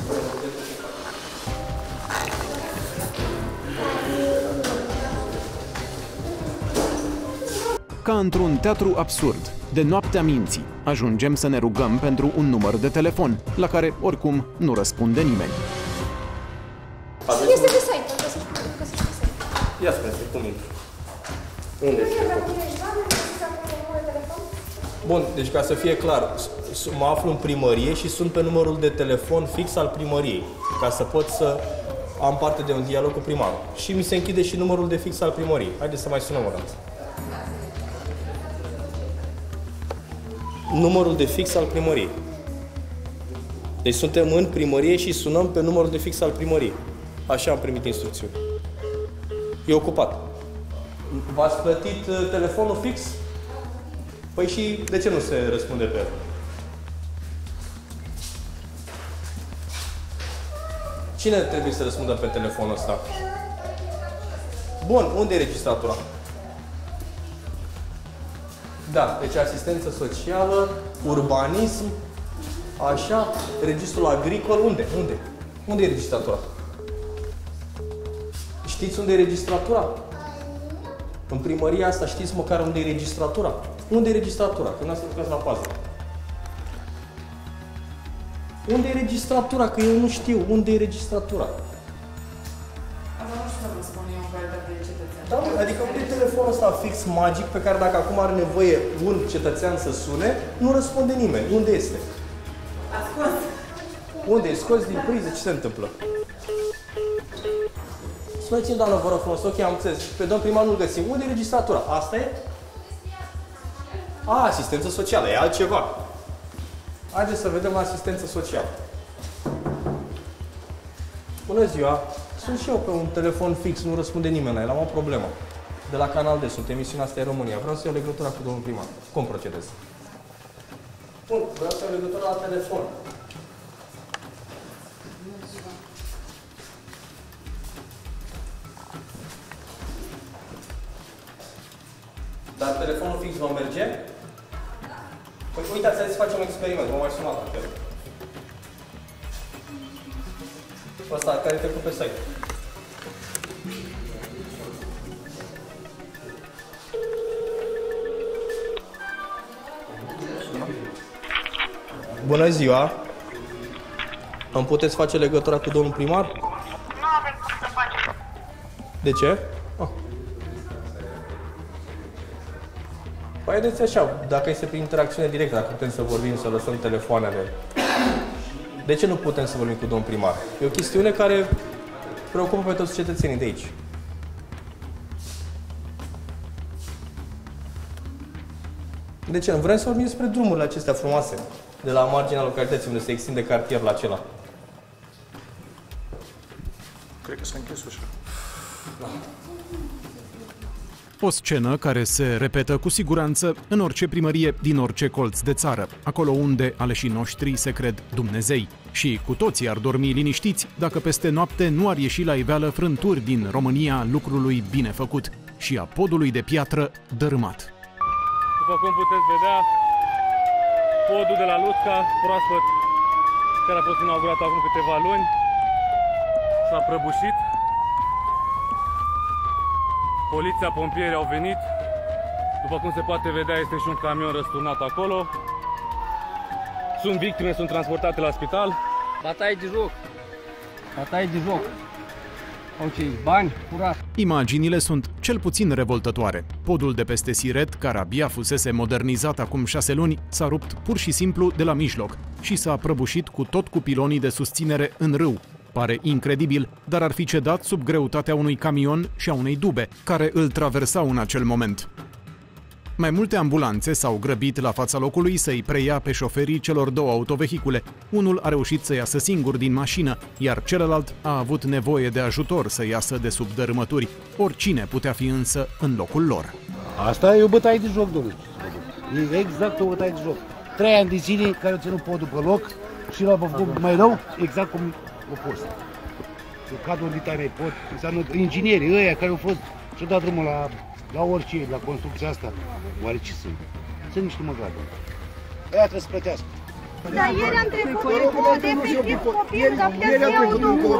Ca într-un teatru absurd, de noaptea minții, ajungem să ne rugăm pentru un număr de telefon, la care oricum nu răspunde nimeni. Este pe site, trebuie să-și găsești pe site. Ia spune-te, cum intru? Unde este? Bun, deci ca să fie clar, mă aflu în primărie și sunt pe numărul de telefon fix al primăriei, ca să pot să am parte de un dialog cu primarul. Și mi se închide și numărul de fix al primăriei. Haideți să mai sunăm o dată. Numărul de fix al primăriei. Deci suntem în primărie și sunăm pe numărul de fix al primăriei. Așa am primit instrucțiuni. E ocupat. V-ați plătit telefonul fix? Păi și de ce nu se răspunde pe el? Cine trebuie să răspundă pe telefonul ăsta? Bun, unde e registratura? Da, deci asistență socială, urbanism, așa, registrul agricol, unde? Unde? Unde e registratura? Știți unde e registratura? În primăria asta știți măcar unde e registratura? Unde e registratura? Că n-ați lucrat la pază. Unde e registratura? Că eu nu știu unde e registratura. Asta nu știu să vă spun eu în calitate de cetățean. Da, adică pe telefonul ăsta fix magic, pe care dacă acum are nevoie un cetățean să sune, nu răspunde nimeni. Unde este? A scos. Unde e? Scos din priză? Ce se întâmplă? Spuneți-mi, doamnă, vă rog frumos, ok, am înțeles. Pe domn primar nu-l găsim. Unde e registratura? Asta e? A, asistență socială, e altceva. Haideți să vedem asistență socială. Bună ziua! Sunt și eu pe un telefon fix, nu răspunde nimeni la el, am o problemă. De la Canal D, sunt emisiunea asta în România. Vreau să iau legătura cu domnul primar. Cum procedez? Bun, vreau să iau legătura la telefon. Dar telefonul fix va merge? Păi uitați, să facem un experiment, vă mai sunat pe el. Ăsta care te pe site. Bună ziua! Îmi puteți face legătura cu domnul primar? Nu avem cum să facem. De ce? Ah. Păi haideți așa, dacă este prin interacțiune directă, dacă putem să vorbim, să lăsăm telefoanele. De ce nu putem să vorbim cu domnul primar? E o chestiune care preocupă pe toți cetățenii de aici. De ce? Vrem să vorbim despre drumurile acestea frumoase, de la marginea localității, unde se extinde cartierul acela. Cred că s-a închis ușa. Da. O scenă care se repetă cu siguranță în orice primărie din orice colț de țară, acolo unde aleșii noștri se cred Dumnezei. Și cu toții ar dormi liniștiți dacă peste noapte nu ar ieși la iveală frânturi din România lucrului bine făcut și a podului de piatră dărâmat. După cum puteți vedea, podul de la Luțca, proaspăt, care a fost inaugurat acum câteva luni, s-a prăbușit. Poliția, pompieri au venit. După cum se poate vedea, este și un camion răsturnat acolo. Sunt victime, sunt transportate la spital. Bataie de joc. Bataie de joc. Au cei bani, furat. Imaginile sunt cel puțin revoltătoare. Podul de peste Siret, care abia fusese modernizat acum șase luni, s-a rupt pur și simplu de la mijloc și s-a prăbușit cu tot cu pilonii de susținere în râu. Pare incredibil, dar ar fi cedat sub greutatea unui camion și a unei dube, care îl traversau în acel moment. Mai multe ambulanțe s-au grăbit la fața locului să-i preia pe șoferii celor două autovehicule. Unul a reușit să iasă singur din mașină, iar celălalt a avut nevoie de ajutor să iasă de sub dărâmături. Oricine putea fi însă în locul lor. Asta e o bătaie de joc, domnule. E exact o bătaie de joc. Trei ani de zile care au ținut podul pe loc și l-au făcut mai rău, exact cum a fost. Cadul de tare pod, înseamnă inginerii ăia care au fost și-au dat drumul la La orice, la construcția asta, oare ce sunt? Sunt niște măgari. Aia trebuie să plătească. Dar ieri am trecut de pod, efectiv copilul, dar puteți să iau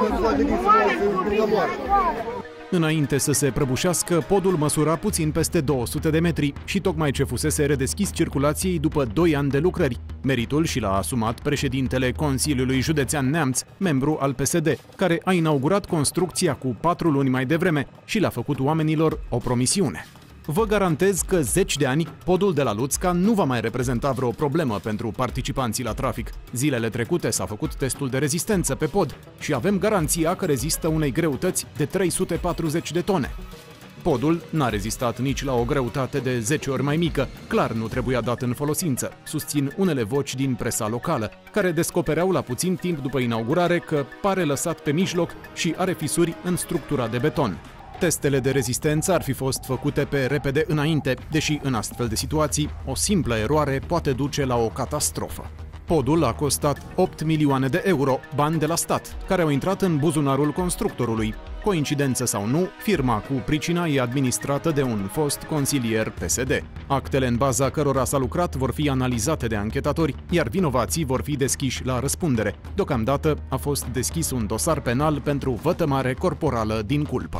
două. Înainte să se prăbușească, podul măsura puțin peste două sute de metri și tocmai ce fusese redeschis circulației după doi ani de lucrări. Meritul și l-a asumat președintele Consiliului Județean Neamț, membru al P S D, care a inaugurat construcția cu patru luni mai devreme și le-a făcut oamenilor o promisiune. Vă garantez că zeci de ani podul de la Luțca nu va mai reprezenta vreo problemă pentru participanții la trafic. Zilele trecute s-a făcut testul de rezistență pe pod și avem garanția că rezistă unei greutăți de trei sute patruzeci de tone. Podul n-a rezistat nici la o greutate de zece ori mai mică, clar nu trebuia dat în folosință, susțin unele voci din presa locală, care descopereau la puțin timp după inaugurare că pare lăsat pe mijloc și are fisuri în structura de beton. Testele de rezistență ar fi fost făcute pe repede înainte, deși în astfel de situații o simplă eroare poate duce la o catastrofă. Podul a costat opt milioane de euro, bani de la stat, care au intrat în buzunarul constructorului. Coincidență sau nu, firma cu pricina e administrată de un fost consilier P S D. Actele în baza cărora s-a lucrat vor fi analizate de anchetatori, iar vinovații vor fi deschiși la răspundere. Deocamdată a fost deschis un dosar penal pentru vătămare corporală din culpă.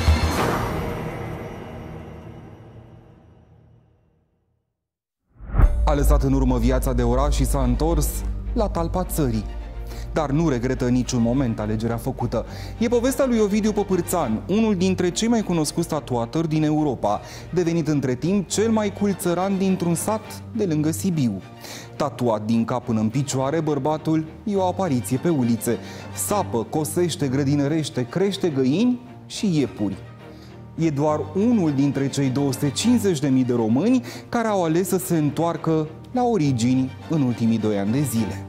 A lăsat în urmă viața de oraș și s-a întors la talpa țării. Dar nu regretă niciun moment alegerea făcută. E povestea lui Ovidiu Păpârțan, unul dintre cei mai cunoscuți tatuatori din Europa, devenit între timp cel mai cool țăran dintr-un sat de lângă Sibiu. Tatuat din cap până în picioare, bărbatul e o apariție pe ulițe. Sapă, cosește, grădinărește, crește găini și iepuri. E doar unul dintre cei două sute cincizeci de mii de români care au ales să se întoarcă la origini în ultimii doi ani de zile.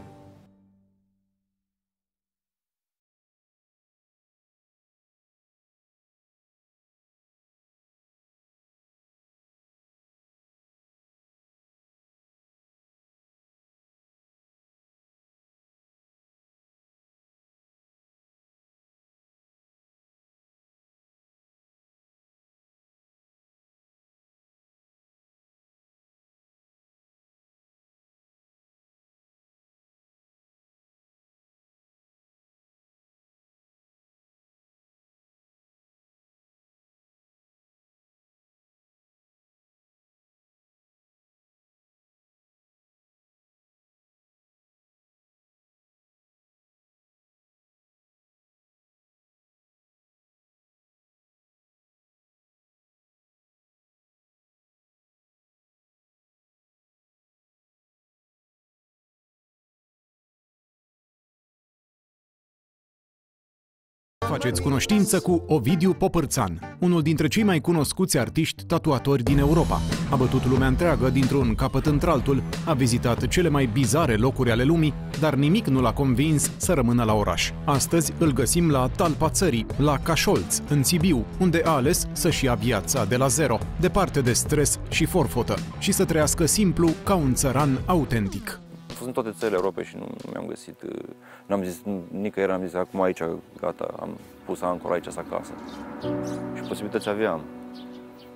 Faceți cunoștință cu Ovidiu Păpârțan, unul dintre cei mai cunoscuți artiști tatuatori din Europa. A bătut lumea întreagă dintr-un capăt într-altul, a vizitat cele mai bizare locuri ale lumii, dar nimic nu l-a convins să rămână la oraș. Astăzi îl găsim la talpa țării, la Cașolț, în Sibiu, unde a ales să-și ia viața de la zero, departe de stres și forfotă, și să trăiască simplu ca un țăran autentic. Am fost în toate țările Europei și nu, nu mi-am găsit, n-am zis nicăieri, am zis acum aici, gata, am pus ancora aici acasă. Și posibilități aveam.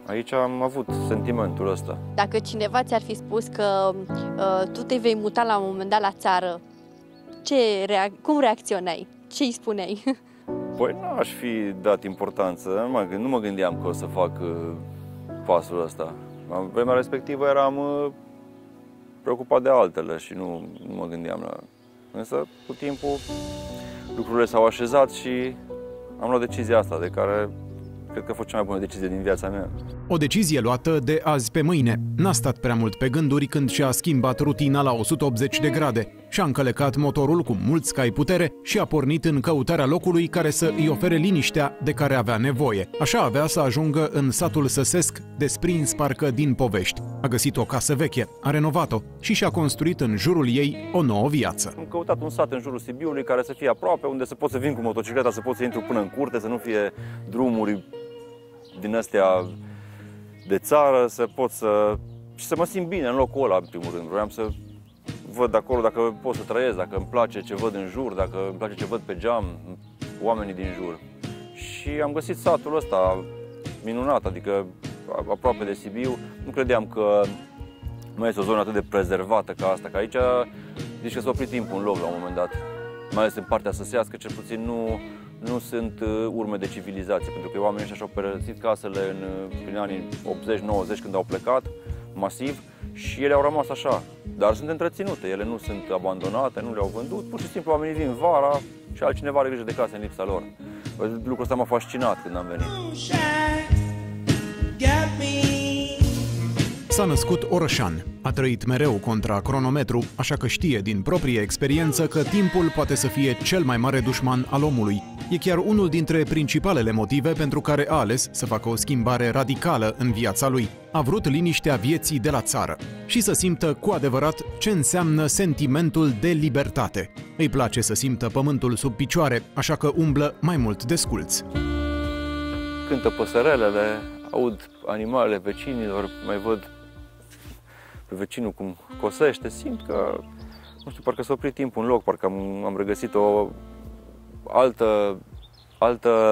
Aici am avut sentimentul ăsta. Dacă cineva ți-ar fi spus că uh, tu te vei muta la un moment dat la țară, ce reac- cum reacționai? Ce îi spuneai? Păi n-aș fi dat importanță, nu mă, nu mă gândeam că o să fac uh, pasul ăsta. În vremea respectivă eram uh, preocupat de altele și nu, nu mă gândeam la... Însă, cu timpul, lucrurile s-au așezat și am luat decizia asta, de care cred că a fost cea mai bună decizie din viața mea. O decizie luată de azi pe mâine. N-a stat prea mult pe gânduri când și-a schimbat rutina la o sută optzeci de grade. Și-a încălecat motorul cu mulți cai putere și a pornit în căutarea locului care să îi ofere liniștea de care avea nevoie. Așa avea să ajungă în satul Săsesc, desprins parcă din povești. A găsit o casă veche, a renovat-o și și-a construit în jurul ei o nouă viață. Am căutat un sat în jurul Sibiului care să fie aproape, unde să pot să vin cu motocicleta, să pot să intru până în curte, să nu fie drumuri din astea de țară, să pot să... și să mă simt bine în locul ăla, în primul rând. Vreau să văd acolo dacă pot să trăiesc, dacă îmi place ce văd în jur, dacă îmi place ce văd pe geam, oamenii din jur. Și am găsit satul ăsta minunat, adică aproape de Sibiu. Nu credeam că mai este o zonă atât de prezervată ca asta, că aici zici că s-a oprit timpul în loc la un moment dat. Mai ales în partea săsească, cel puțin nu, nu sunt urme de civilizație, pentru că oamenii ăștia și-au părăsit casele în, prin anii optzeci nouăzeci când au plecat masiv și ele au rămas așa. Dar sunt întreținute, ele nu sunt abandonate, nu le-au vândut, pur și simplu oamenii vin vara și altcineva are grijă de case în lipsa lor. Lucrul ăsta m-a fascinat când am venit. S-a născut orășan. A trăit mereu contra cronometru, așa că știe din proprie experiență că timpul poate să fie cel mai mare dușman al omului. E chiar unul dintre principalele motive pentru care a ales să facă o schimbare radicală în viața lui. A vrut liniștea vieții de la țară și să simtă cu adevărat ce înseamnă sentimentul de libertate. Îi place să simtă pământul sub picioare, așa că umblă mai mult desculț. Cântă păsărelele, aud animalele vecinilor, mai văd pe vecinul cum cosește, simt că, nu știu, parcă s-a oprit timpul în loc, parcă am, am regăsit o altă, altă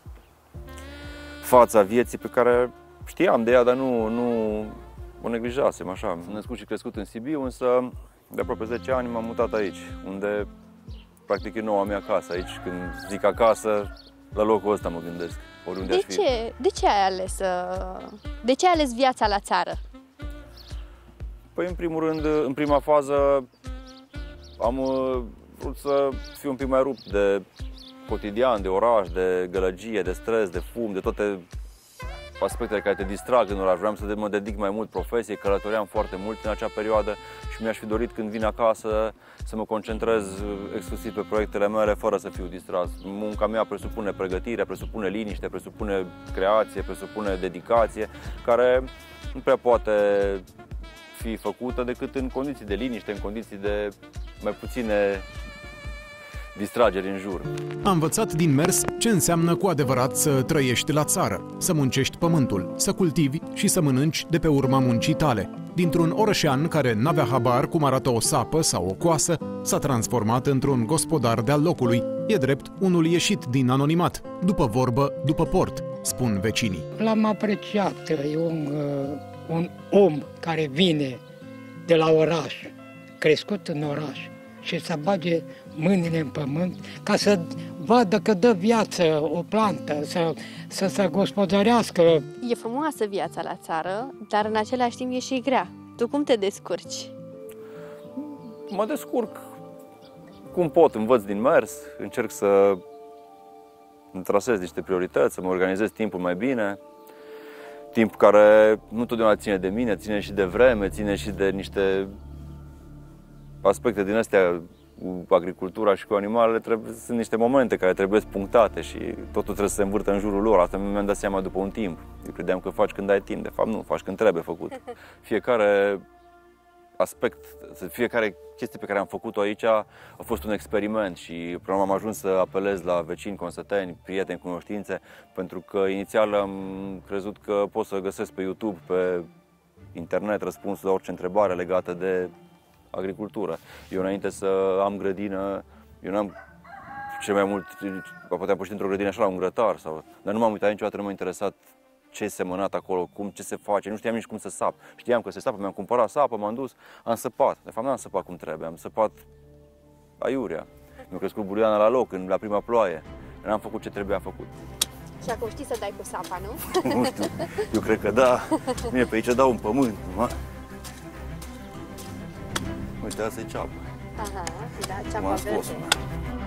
față a vieții pe care știam de ea, dar nu, nu o neglijasem, așa. Am născut și crescut în Sibiu, însă de aproape zece ani m-am mutat aici, unde practic e noua mea casă. Aici, când zic acasă, la locul ăsta mă gândesc, oriunde De aș fi. ce? De ce ai ales, de ce ai ales viața la țară? Păi, în primul rând, în prima fază am vrut să fiu un pic mai rupt de cotidian, de oraș, de gălăgie, de stres, de fum, de toate aspectele care te distrag în oraș. Vreau să mă dedic mai mult profesiei, călătoream foarte mult în acea perioadă și mi-aș fi dorit când vin acasă să mă concentrez exclusiv pe proiectele mele, fără să fiu distras. Munca mea presupune pregătire, presupune liniște, presupune creație, presupune dedicație, care nu prea poate fi făcută decât în condiții de liniște, în condiții de mai puține distrageri în jur. A învățat din mers ce înseamnă cu adevărat să trăiești la țară, să muncești pământul, să cultivi și să mănânci de pe urma muncii tale. Dintr-un orășean care n-avea habar cum arată o sapă sau o coasă, s-a transformat într-un gospodar de-al locului. E drept, unul ieșit din anonimat, după vorbă, după port, spun vecinii. L-am apreciat, e un, un om care vine de la oraș, crescut în oraș, și să bage mâinile în pământ ca să vadă că dă viață o plantă, să, să se gospodărească. E frumoasă viața la țară, dar în același timp e și grea. Tu cum te descurci? Mă descurc cum pot, învăț din mers, încerc să îmi trasez niște priorități, să mă organizez timpul mai bine. Timp care nu totdeauna ține de mine, ține și de vreme, ține și de niște aspecte din astea, cu agricultura și cu animalele, trebuie, sunt niște momente care trebuie punctate și totul trebuie să se învârtă în jurul lor. Asta mi-am dat seama după un timp. Eu credeam că faci când ai timp, de fapt nu, faci când trebuie făcut. Fiecare aspect, fiecare chestie pe care am făcut-o aici a fost un experiment și până am ajuns să apelez la vecini, consăteni, prieteni, cunoștințe, pentru că inițial am crezut că pot să găsesc pe YouTube, pe internet, răspunsul la orice întrebare legată de agricultură. Eu înainte să am grădină, eu n-am cel mai mult, puteam păși într-o grădină așa la un grătar, sau, dar nu m-am uitat niciodată, nu m-a interesat ce e semănat acolo, cum, ce se face, nu știam nici cum să sap. Știam că se sapă, mi-am cumpărat sapă, m-am dus, am săpat. De fapt, n-am săpat cum trebuie, am săpat aiurea. Mi-a crescut buliana la loc, în, la prima ploaie. N-am făcut ce trebuia făcut. Și acum știi să dai cu sapa, nu? Nu știu, eu cred că da. Bine, pe aici dau un pământ. Ma. Uite, asta e ceapă. Aha, da, ceapa M-am scos. verde.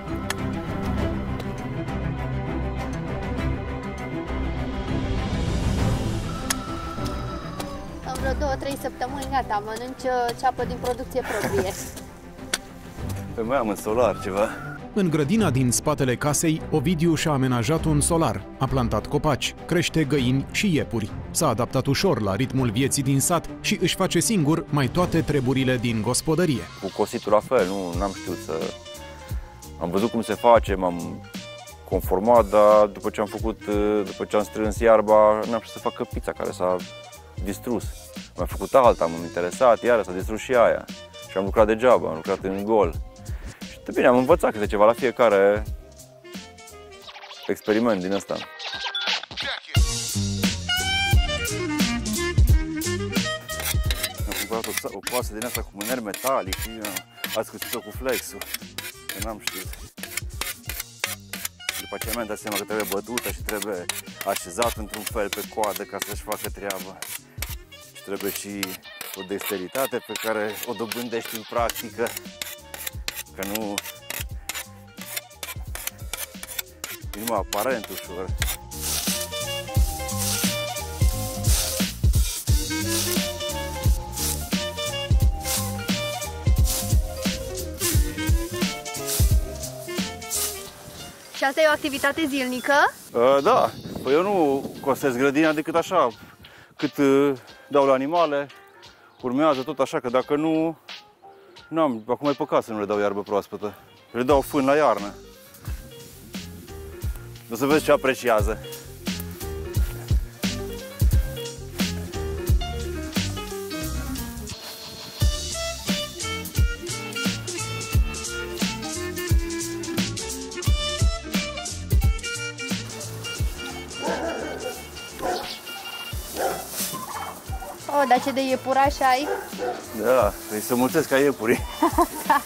În vreo două, trei săptămâni, gata, mănânci ceapă din producție proprie. Păi mai am în solar ceva. În grădina din spatele casei, Ovidiu și-a amenajat un solar, a plantat copaci, crește găini și iepuri. S-a adaptat ușor la ritmul vieții din sat și își face singur mai toate treburile din gospodărie. Cu cositul la fel, nu am știut să... Am văzut cum se face, m-am conformat, dar după ce am făcut, după ce am strâns iarba, n-am știut să fac căpița care s-a distrus. M-am făcut alta, m-am interesat, iară s-a distrus și aia. Și am lucrat degeaba, am lucrat în gol. Și bine, am învățat câte ceva la fiecare experiment din ăsta. Am cumpărat o, o coasă din asta cu mâneri metalic și a scăsit-o cu flexul, că n-am știut. După aceea mi-am dat seama că trebuie bătută și trebuie așezat într-un fel pe coadă ca să-și facă treaba. Și trebuie și o dexteritate pe care o dobândești în practică, că nu e numai aparent ușor. Și asta e o activitate zilnică? Uh, da, păi eu nu cosesc grădina decât așa, cât uh, dau la animale, urmează tot așa, că dacă nu, n-am, acum e păcat să nu le dau iarbă proaspătă, le dau fân la iarnă. O să vezi ce apreciază. Oh, dar ce de iepuraș ai? Da, vrei să mulțesc ca iepurii. Da.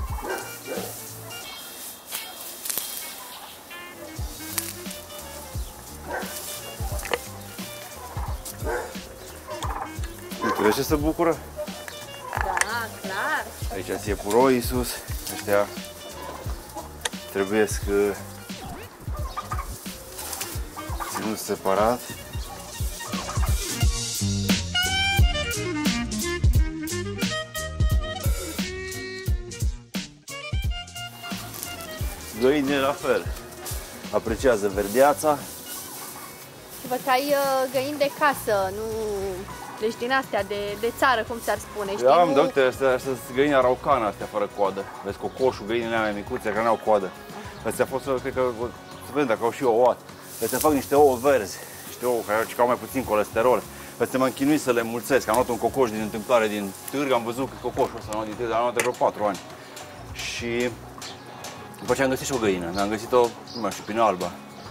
Uite, ce se bucură? Da, clar. Aici sunt iepuroi sus, ăștia trebuiesc ținuți separat. Găinile la fel, apreciază verdeața. Și văd că ai uh, găini de casă, nu... Deci din astea, de, de țară, cum s-ar spune, știi? Eu am, nu... de uite, astea sunt găini araucana, astea fără coadă. Vezi, cocoșul, găinile alea micuțe, care n-au coadă. Astea a fost, cred că, să vedem dacă au și ouă. Astea fac niște ouă verzi, niște ouă care au mai puțin colesterol. Astea m-am chinuit să le mulțesc. Am luat un cocoș din întâmplare din târg, am văzut că cocoșul ăsta l-am luat din târg, am luat de vreo patru ani. Și după ce am găsit și o găină, mi-am găsit-o, nu mai știu, prin Alba.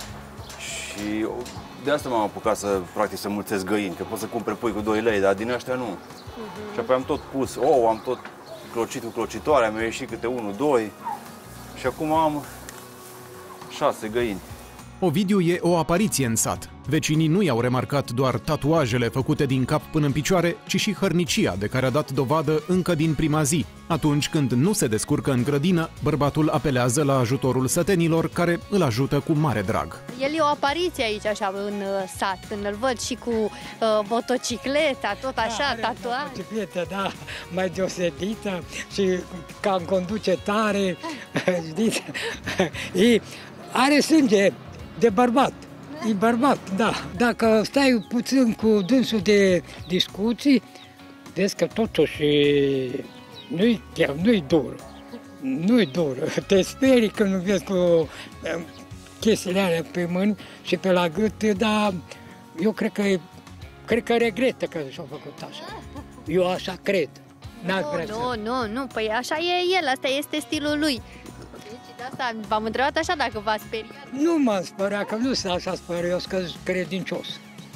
Și de asta m-am apucat să, practic, să mulțesc găini, că pot să cumperi pui cu doi lei, dar din ăștia nu. Uh-huh. Și apoi am tot pus ouă, am tot clocit cu clocitoarea, mi-a ieșit câte unul, doi. Și acum am șase găini. Ovidiu e o apariție în sat. Vecinii nu i-au remarcat doar tatuajele făcute din cap până în picioare, ci și hărnicia de care a dat dovadă încă din prima zi. Atunci când nu se descurcă în grădină, bărbatul apelează la ajutorul sătenilor, care îl ajută cu mare drag. El e o apariție aici, așa, în sat, când îl văd și cu uh, motocicleta, tot așa, da, tatuaj. Motocicleta, da, mai deosebită și cam conduce tare, știți? E, are sânge de bărbat. E bărbat, da. Dacă stai puțin cu dânsul de discuții, vezi că totuși nu-i chiar, nu-i dur. Nu-i dur. Te sperii când nu vezi cu chestiile alea pe mâini și pe la gât, dar eu cred că, cred că regretă că și-a făcut așa. Eu așa cred. Nu, nu, nu, nu, păi așa e el, asta este stilul lui. De asta v-am întrebat așa dacă v-a speriat. Nu m-am speriat, că nu sunt așa sperios, că sunt credincios.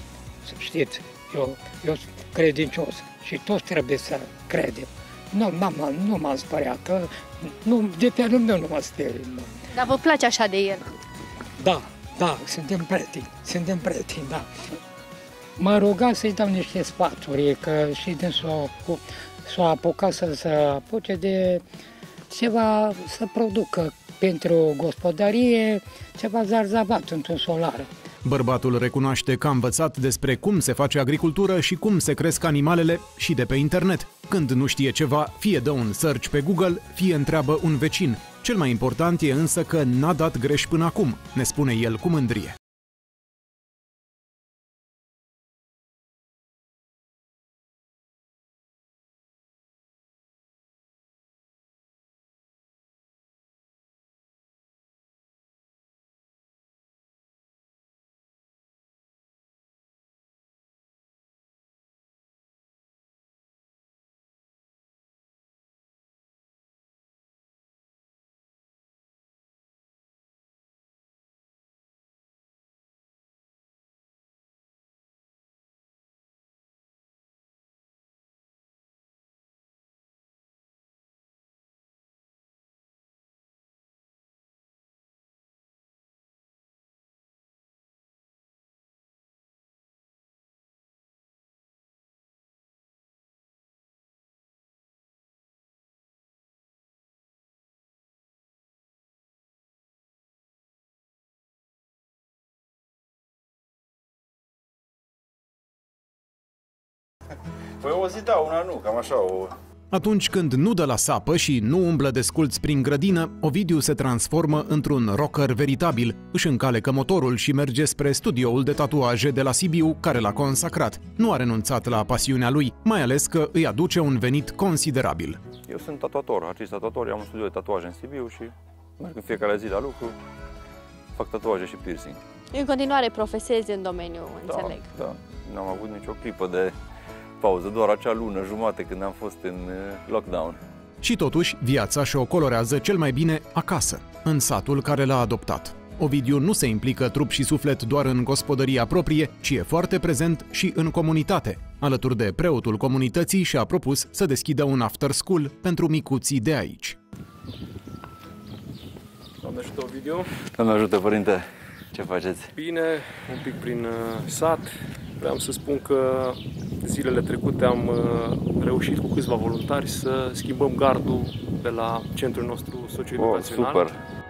știți, eu, eu sunt credincios și toți trebuie să credem. Nu, mama, nu m-am speriat, că nu, de pe anul meu nu mă sperie. Dar vă place așa de el? Da, da, suntem prieteni, suntem prieteni, da. Mă ruga să-i dau niște sfaturi, că și dânsul s-a apucat să se apuce de ceva, să producă pentru gospodărie ceva zarzavat într-un solar. Bărbatul recunoaște că a învățat despre cum se face agricultură și cum se cresc animalele și de pe internet. Când nu știe ceva, fie dă un search pe Google, fie întreabă un vecin. Cel mai important e însă că n-a dat greș până acum, ne spune el cu mândrie. Păi o zi da, una nu, cam așa o... Atunci când nu dă la sapă și nu umblă desculți prin grădină, Ovidiu se transformă într-un rocker veritabil, își încalecă motorul și merge spre studioul de tatuaje de la Sibiu, care l-a consacrat. Nu a renunțat la pasiunea lui, mai ales că îi aduce un venit considerabil. Eu sunt tatuator, artist tatuator, am un studio de tatuaje în Sibiu și merg în fiecare zi la lucru, fac tatuaje și piercing. În continuare profesezi în domeniu, înțeleg. Da, da. N-am avut nicio clipă de pauză, doar acea lună jumate când am fost în lockdown. Și totuși, viața și-o colorează cel mai bine acasă, în satul care l-a adoptat. Ovidiu nu se implică trup și suflet doar în gospodăria proprie, ci e foarte prezent și în comunitate. Alături de preotul comunității și-a propus să deschidă un after school pentru micuții de aici. Doamne ajută, Ovidiu! Doamne ajută, părinte! Ce faceți? Bine, un pic prin uh, sat. Vreau să spun că zilele trecute am uh, reușit cu câțiva voluntari să schimbăm gardul de la centrul nostru socio-educațional. Oh, super!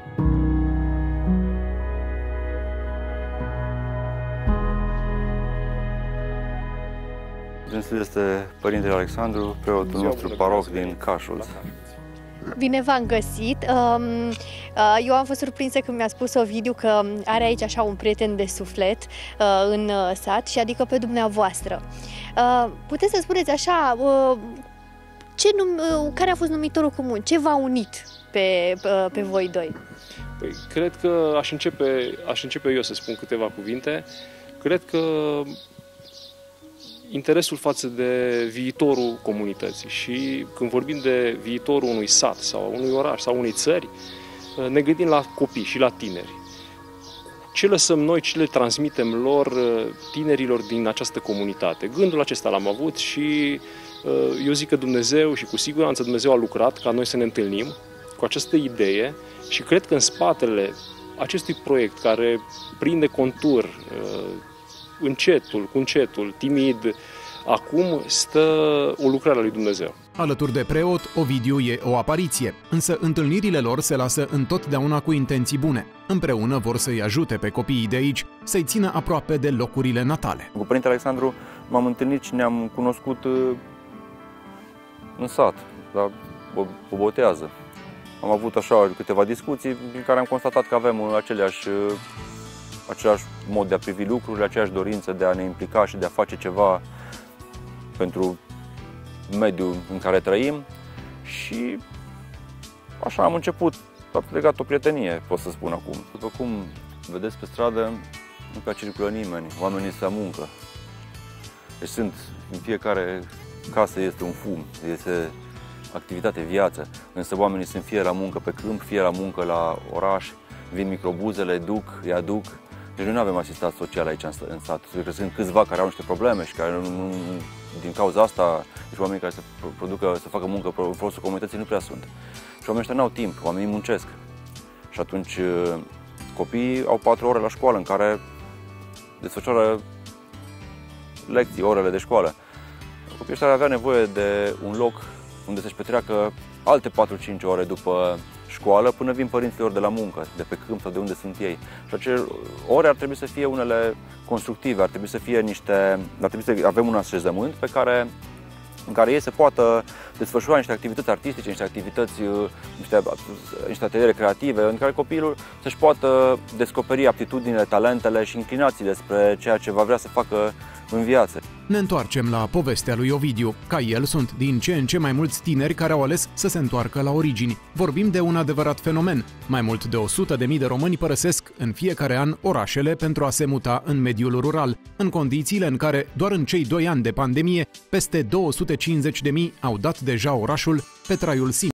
Dânsul este Părintele Alexandru, preotul nostru paroc din Cașul. Bine v-am găsit! Eu am fost surprinsă când mi-a spus Ovidiu că are aici așa un prieten de suflet în sat, și adică pe dumneavoastră. Puteți să spuneți așa, ce num- care a fost numitorul comun? Ce v-a unit pe, pe voi doi? Păi, cred că aș începe, aș începe eu să spun câteva cuvinte. Cred că interesul față de viitorul comunității, și când vorbim de viitorul unui sat sau unui oraș sau unei țări, ne gândim la copii și la tineri. Ce lăsăm noi, ce le transmitem lor, tinerilor din această comunitate? Gândul acesta l-am avut și eu zic că Dumnezeu, și cu siguranță Dumnezeu a lucrat ca noi să ne întâlnim cu această idee, și cred că în spatele acestui proiect, care prinde contur încetul, cu încetul, timid, acum stă o lucrare a lui Dumnezeu. Alături de preot, Ovidiu e o apariție, însă întâlnirile lor se lasă întotdeauna cu intenții bune. Împreună vor să-i ajute pe copiii de aici să-i țină aproape de locurile natale. Cu Părintele Alexandru m-am întâlnit și ne-am cunoscut în sat, la o botează. Am avut așa câteva discuții în care am constatat că avem aceleași același mod de a privi lucrurile, aceeași dorință de a ne implica și de a face ceva pentru mediul în care trăim, și așa am început, a legat o prietenie, pot să spun acum. După cum vedeți pe stradă, nu prea circulă nimeni, oamenii se amuncă. Deci sunt, în fiecare casă este un fum, este activitate, viață, însă oamenii sunt fie la muncă pe câmp, fie la muncă la oraș, vin microbuzele, duc, îi aduc, Deci noi nu avem asistat social aici în sat. Sunt câțiva care au niște probleme și care nu, nu, din cauza asta, deci oamenii care să producă, să facă muncă în folosul comunității nu prea sunt. Și oamenii ăștia n-au timp, oamenii muncesc. Și atunci copiii au patru ore la școală în care desfășoară lecții, orele de școală. Copiii ăștia ar avea nevoie de un loc unde să-și petreacă alte patru-cinci ore după școală până vin părinților de la muncă, de pe câmp sau de unde sunt ei. Și acele ore ar trebui să fie unele constructive, ar trebui să fie niște, ar trebui să avem un așezământ pe care, în care ei se poată desfășura niște activități artistice, niște activități, niște, niște ateliere creative, în care copilul să-și poată descoperi aptitudinile, talentele și inclinațiile spre ceea ce va vrea să facă în viață. Ne întoarcem la povestea lui Ovidiu. Ca el, sunt din ce în ce mai mulți tineri care au ales să se întoarcă la origini. Vorbim de un adevărat fenomen. Mai mult de o sută de mii de români părăsesc în fiecare an orașele pentru a se muta în mediul rural, în condițiile în care, doar în cei doi ani de pandemie, peste două sute cincizeci de mii au dat deja orașul pe traiul simplu.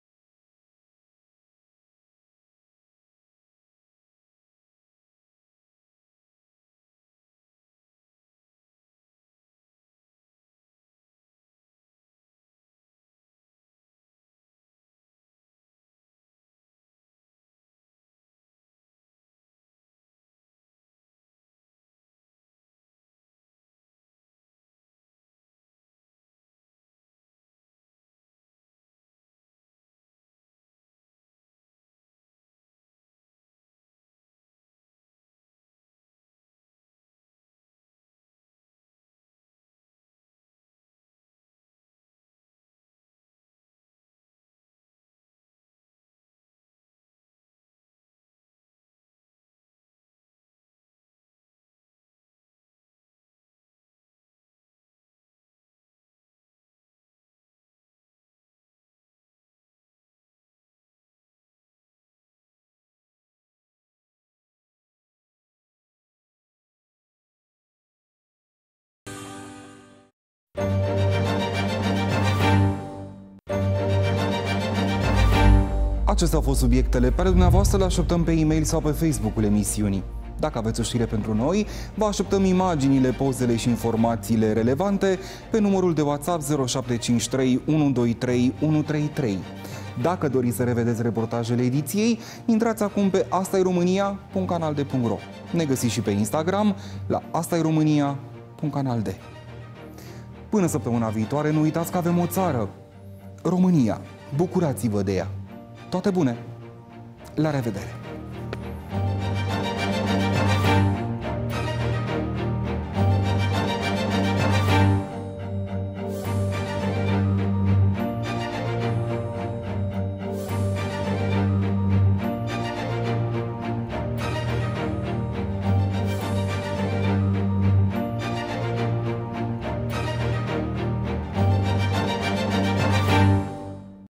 Acestea au fost subiectele pe ale dumneavoastră, le așteptăm pe e-mail sau pe Facebook-ul emisiunii. Dacă aveți o știre pentru noi, vă așteptăm imaginile, pozele și informațiile relevante pe numărul de WhatsApp zero șapte cinci trei unu doi trei unu trei trei. Dacă doriți să revedeți reportajele ediției, intrați acum pe asta i românia punct canal de punct ro. Ne găsiți și pe Instagram la asta i românia punct canal de. Până săptămâna viitoare, nu uitați că avem o țară, România. Bucurați-vă de ea. Toate bune! La revedere!